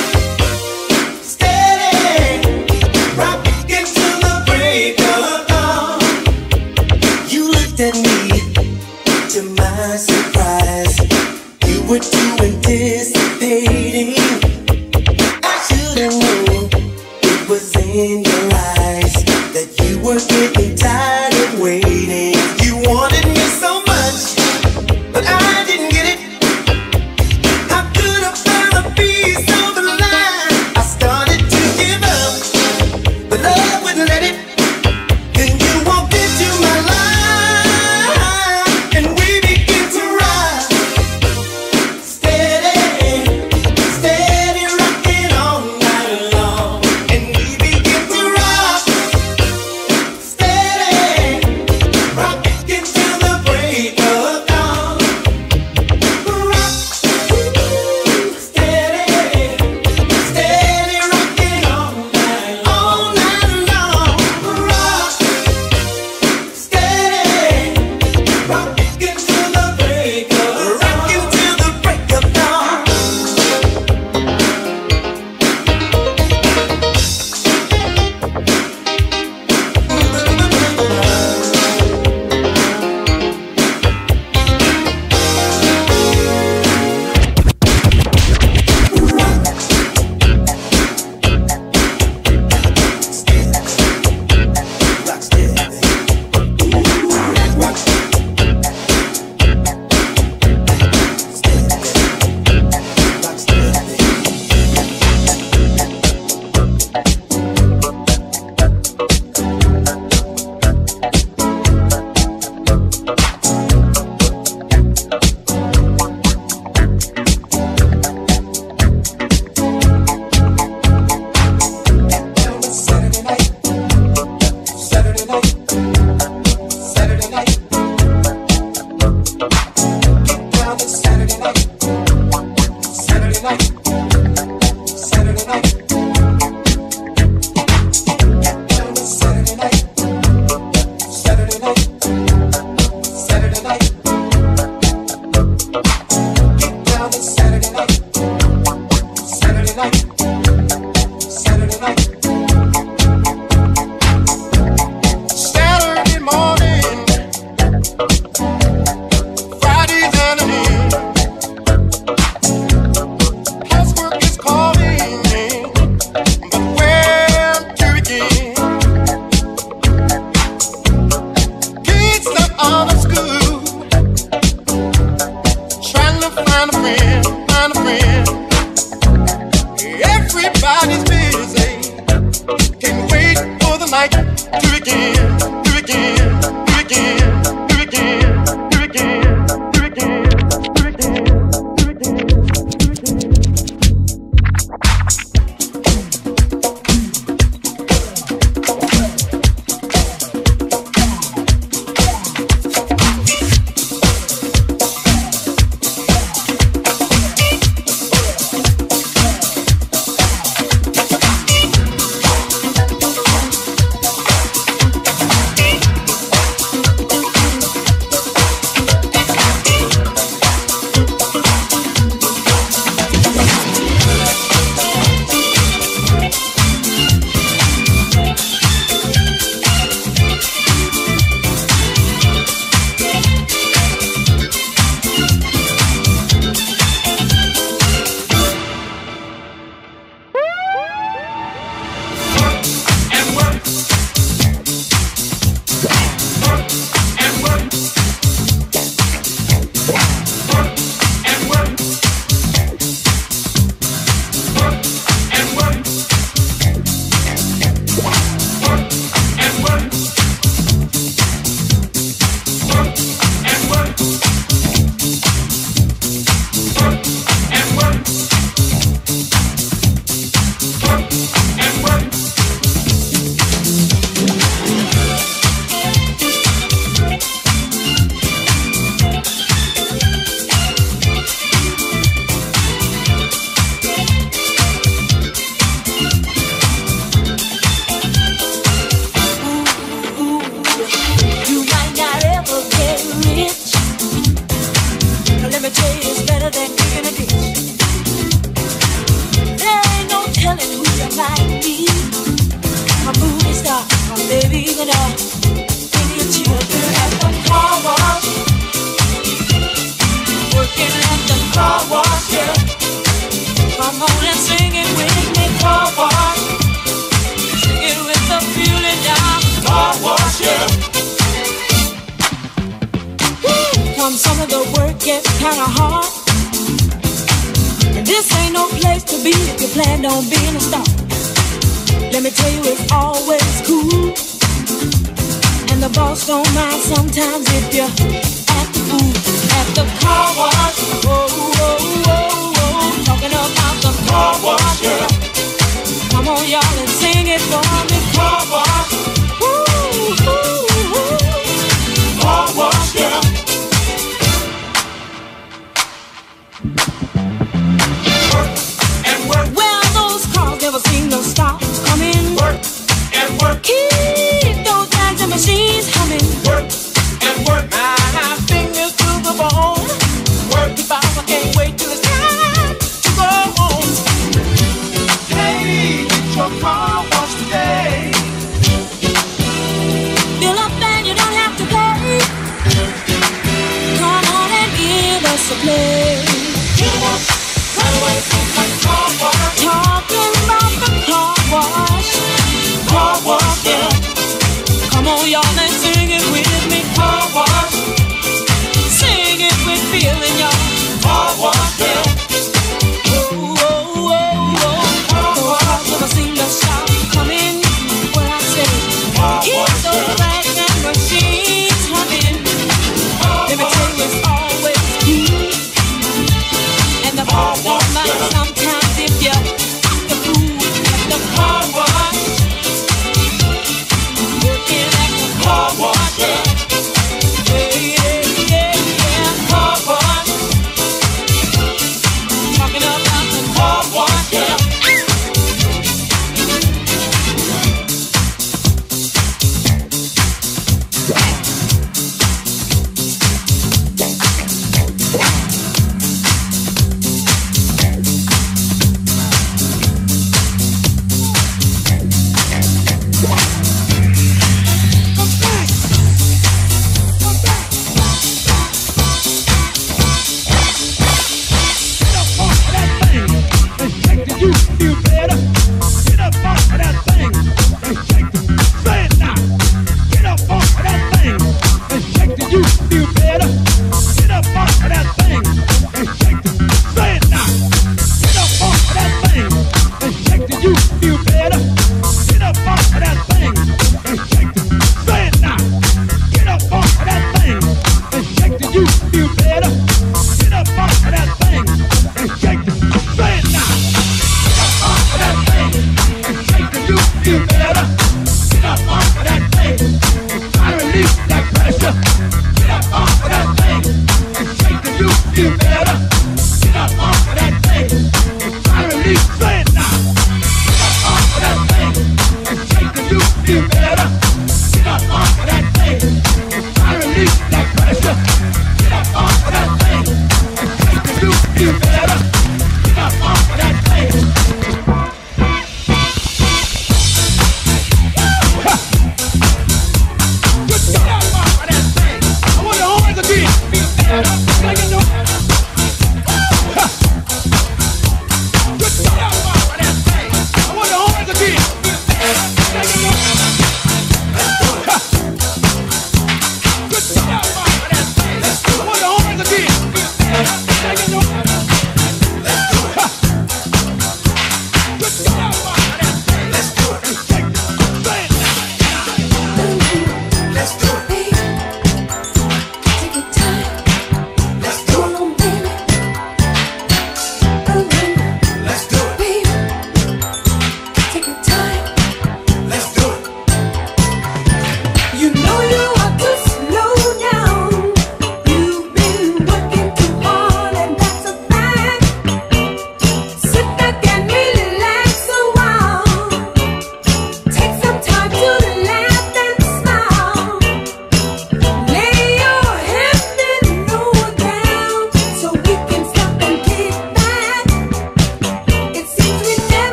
steady, rocking till the break of dawn. You looked at me, to my surprise. You were too anticipating. I should have known it was in your eyes that you were getting tired of waiting. You wanted me so much, but I didn't get it. How could I find a piece of the line? I started to give up, but love wouldn't let it. Then you walked into my life, and we began to rock. Steady, steady rocking all night long, and we began to rock. Steady, kinda hard. And this ain't no place to be if you plan on being a star. Let me tell you, it's always cool. And the boss don't mind sometimes if you act the fool. At the car wash, whoa, whoa, whoa, whoa. Talking about the car wash, yeah. Come on, y'all, and sing it for me. Car wash, woo, woo, woo. Car wash, yeah. Work and work. Well, those cars never seem to stop coming. Work and work. Keep those lines and machines humming. Work and work. My fingers to the bone. Work if I can't wait till it's time to go home. Hey, get your car.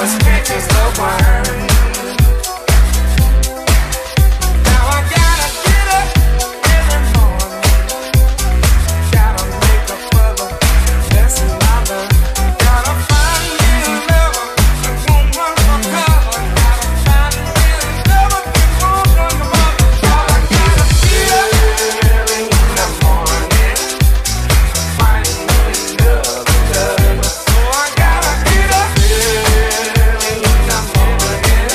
just catches the worm. Now I gotta get up every morning, gotta make up for the lesson I learned. Gotta find me a lover that won't run for cover. Gotta find me a lover that won't run for cover. I gotta get up early in the morning, find me a lover, lover. So I gotta get up early in the morning.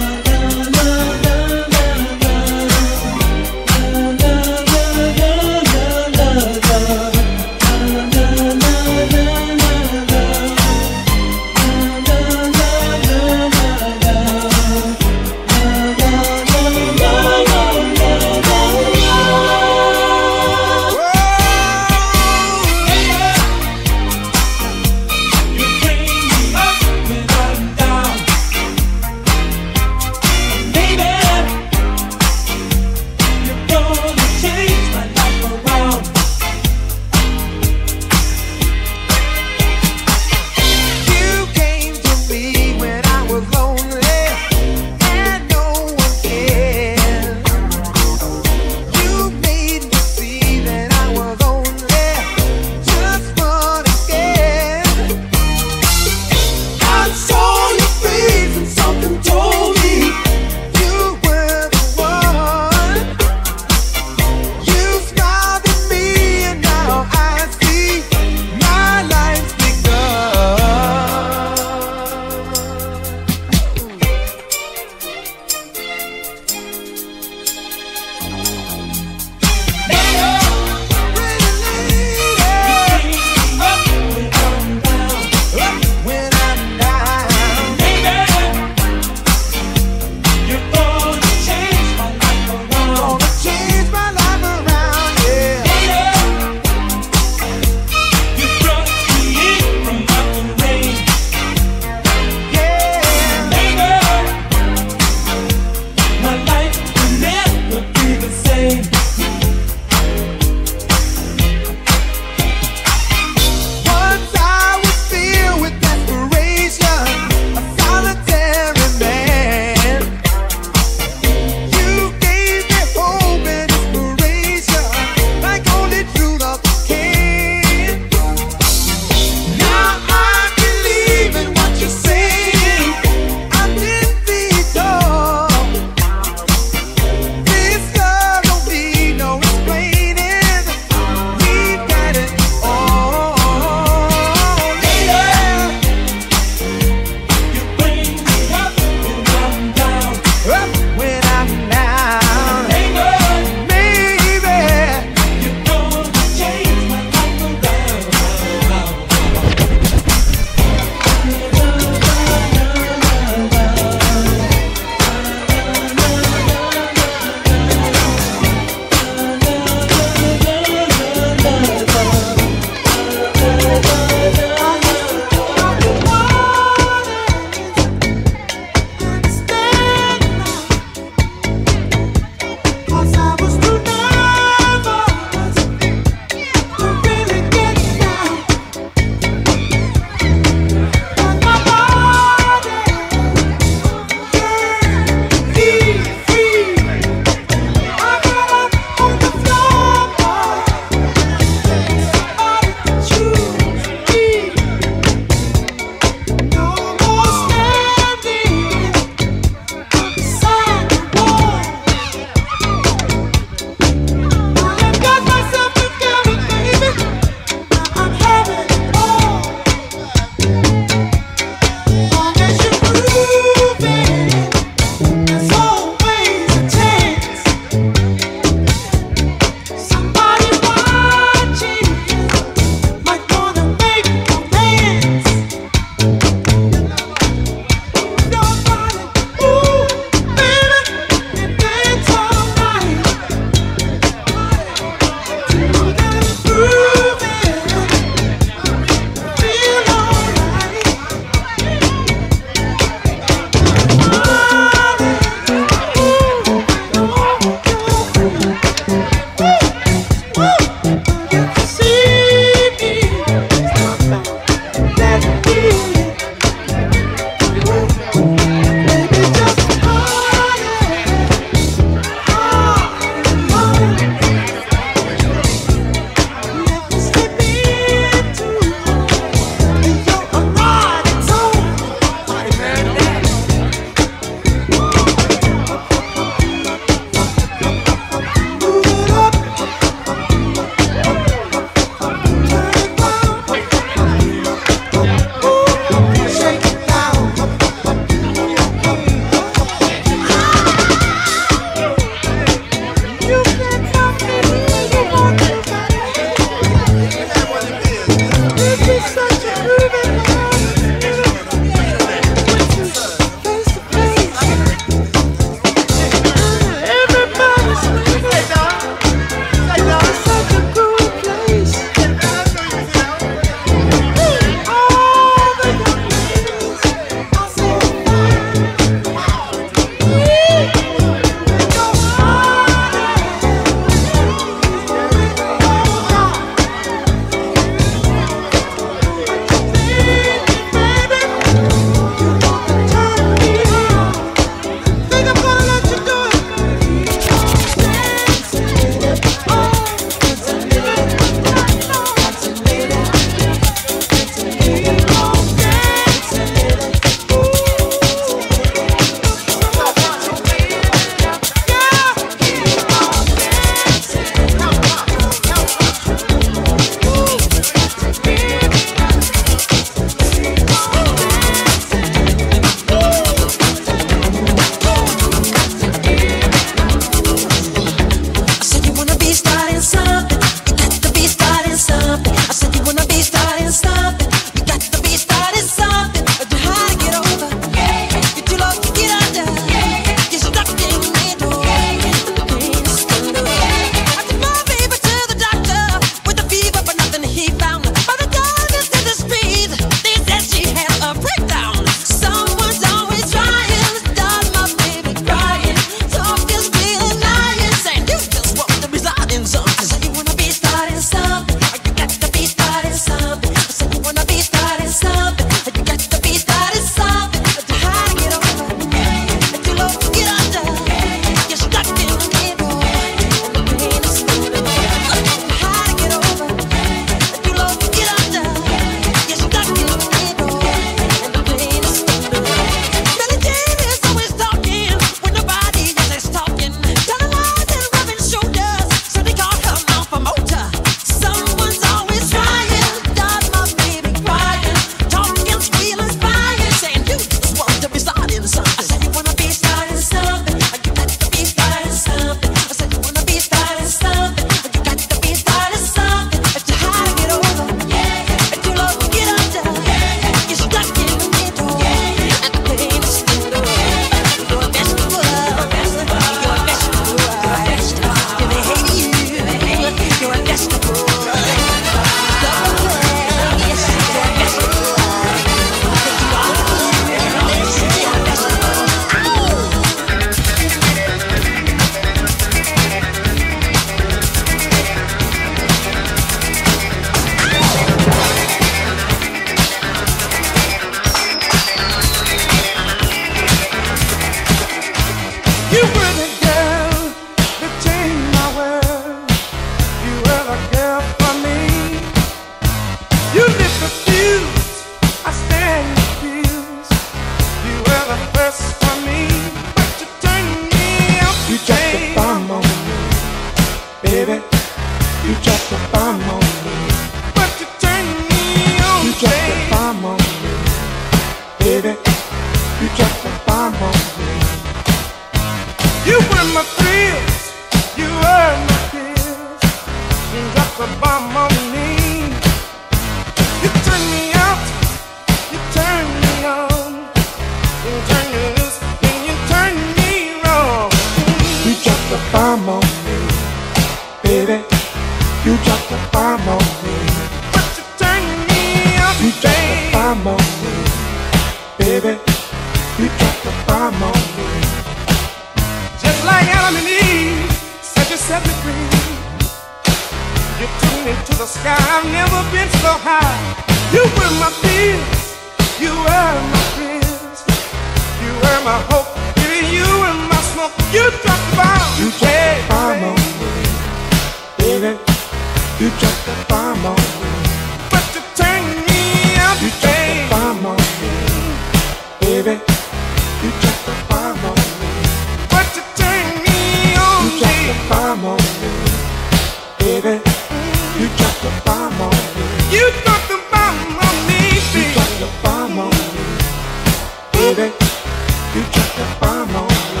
You drop the bomb on me. But you turn me on, you drop the bomb on me, baby. You drop the bomb on me. You were my thrills, you were my thrills. You drop the bomb on me. You turn me out, you turn me on. You turn me loose, and you turn me wrong. You drop the bomb on me, baby. You drop the bomb on me. But you turn me out, you drop the bomb on me, baby. You drop the bomb on me. Just like Adam and Eve, said you set me free. You took me to the sky, I've never been so high. You were my fears, you were my fears. You were my hope, baby, you were my smoke. You dropped the bomb, you dropped the bomb on me, baby. You dropped the bomb on me. But you turned me out, you dropped the bomb on me, baby. You dropped the bomb on me. But you turned me on, you dropped the bomb on me, baby. You dropped the bomb on me. You dropped the bomb on me, baby. You dropped the bomb on me, baby. You dropped the bomb on me.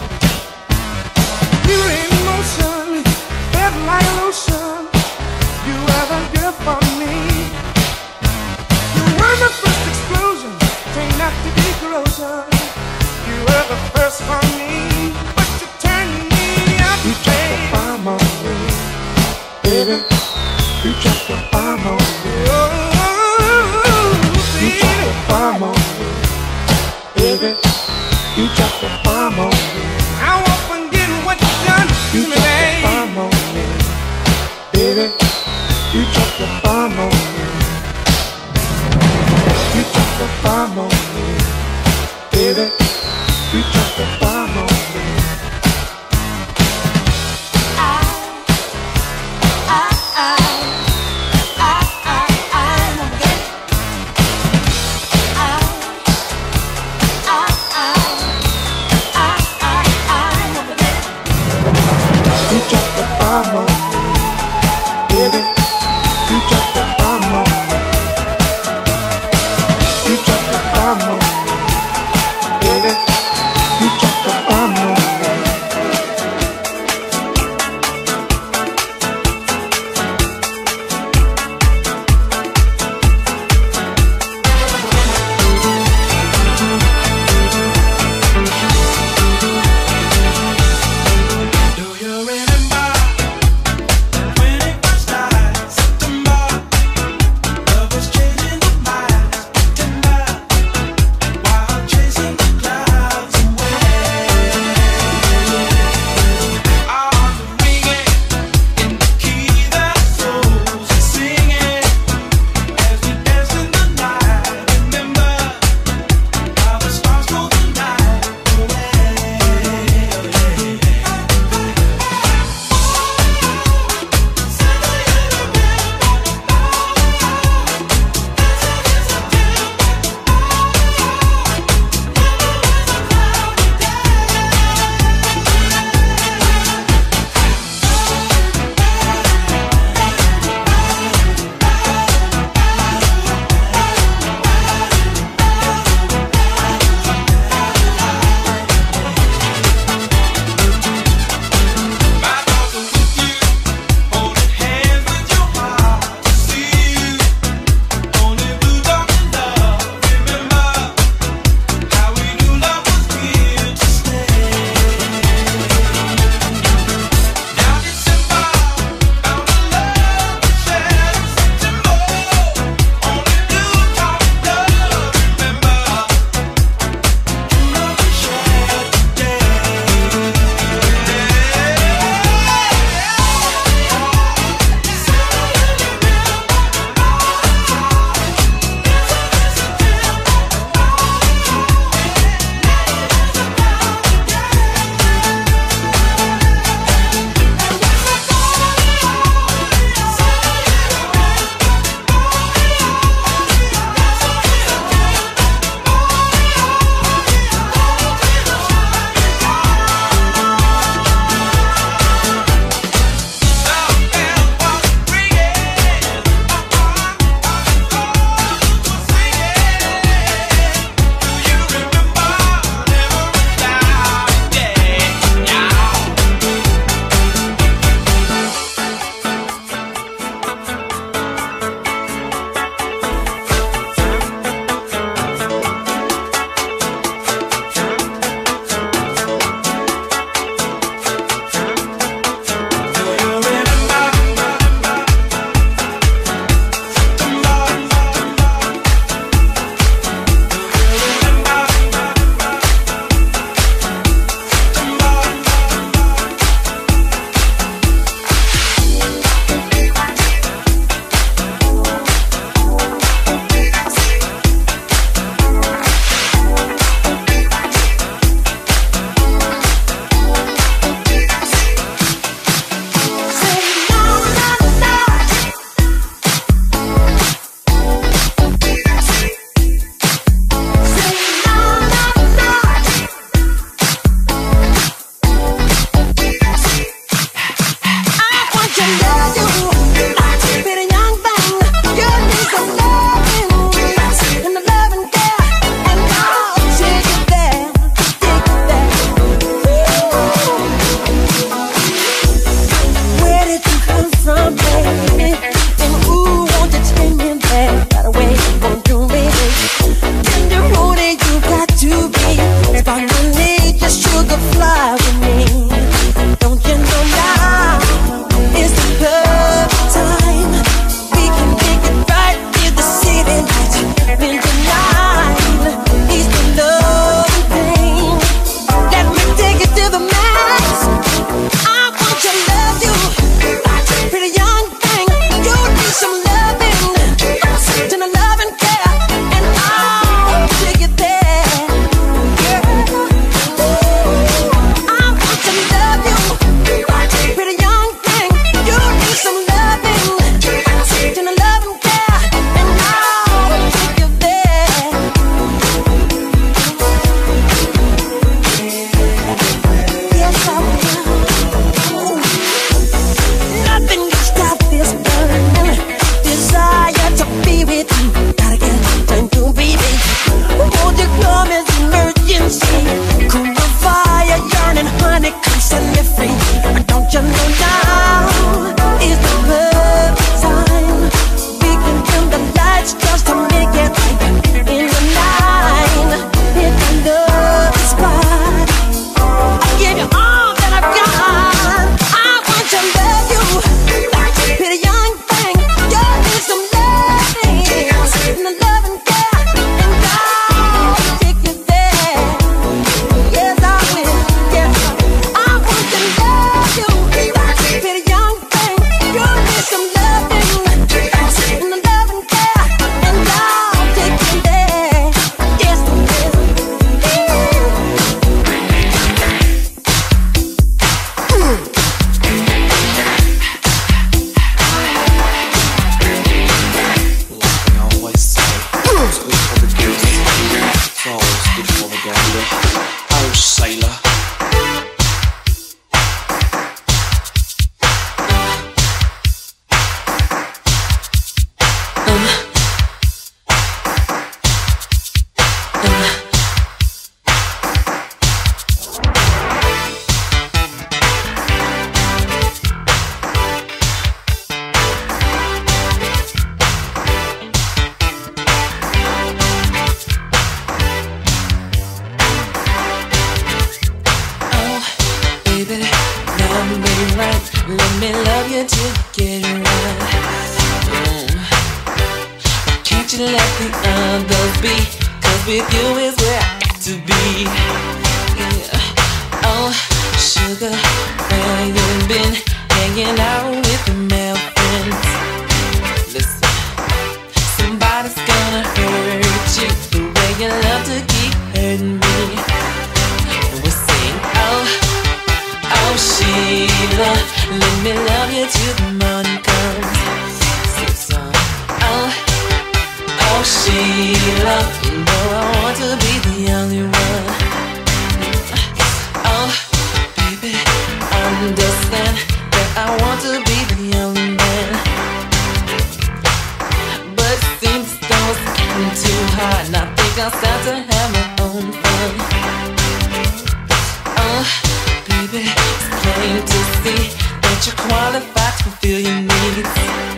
You in motion, felt like lotion. You were the girl for me. You were my first explosion, turned out to be corrosion. You were the first for me, but you turned me out. You dropped the bomb on me, baby. You dropped the bomb on me. Oh, you dropped the bomb on me, baby. You dropped the bomb on me. I won't forget what you done to me, baby. You dropped the bomb on me, baby. You dropped the bomb on me. You dropped the bomb on me, baby. You dropped the bomb on me. You drop the you let the others be? 'Cause with you is where I got to be. Yeah. Oh, sugar, where you been? Hanging out with the male friends. Listen, somebody's gonna hurt you the way you love to keep hurting me. And we sing, oh, oh Sheila, let me love you till the morning comes. Sing song, oh, oh Sheila, you know I want to be the only one. Oh, baby, understand that I want to be the only man. But it seems as though it's getting too hard, and I think I'll start to have my own fun. Oh, baby, it's plain to see that you're qualified to fulfill your needs.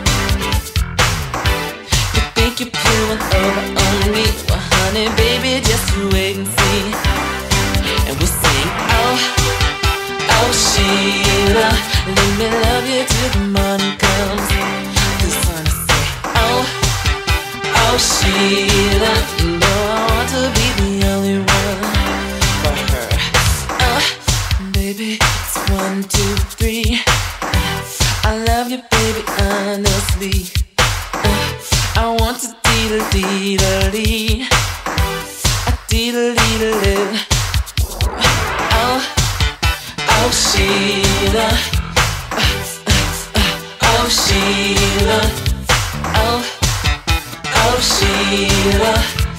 You think you're pulling over on me? Well, honey, baby, just you wait and see. And we'll sing, oh, oh Sheila, let me love you till the morning comes. The sun will say, oh, oh Sheila, you know I want to be the only one for her. Oh, baby, it's one, two, three. I love you, baby, honestly. Uh, I want to dee-da-dee-da-dee, a dee-da-dee-da-dee. Oh, oh Sheila, oh Sheila, oh, oh Sheila,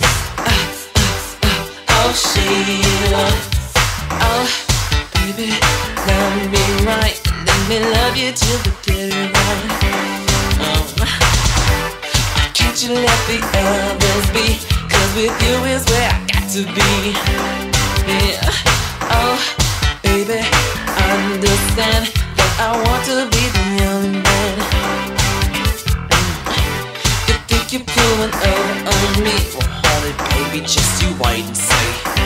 oh Sheila, oh baby, love me right, let me love you till the get it right. Um, can't you let the others be? 'Cause with you is where I got to be. Yeah, oh baby, understand that I want to be the only man. You think you're pulling over on me? Well, honey, baby, just you wait and see.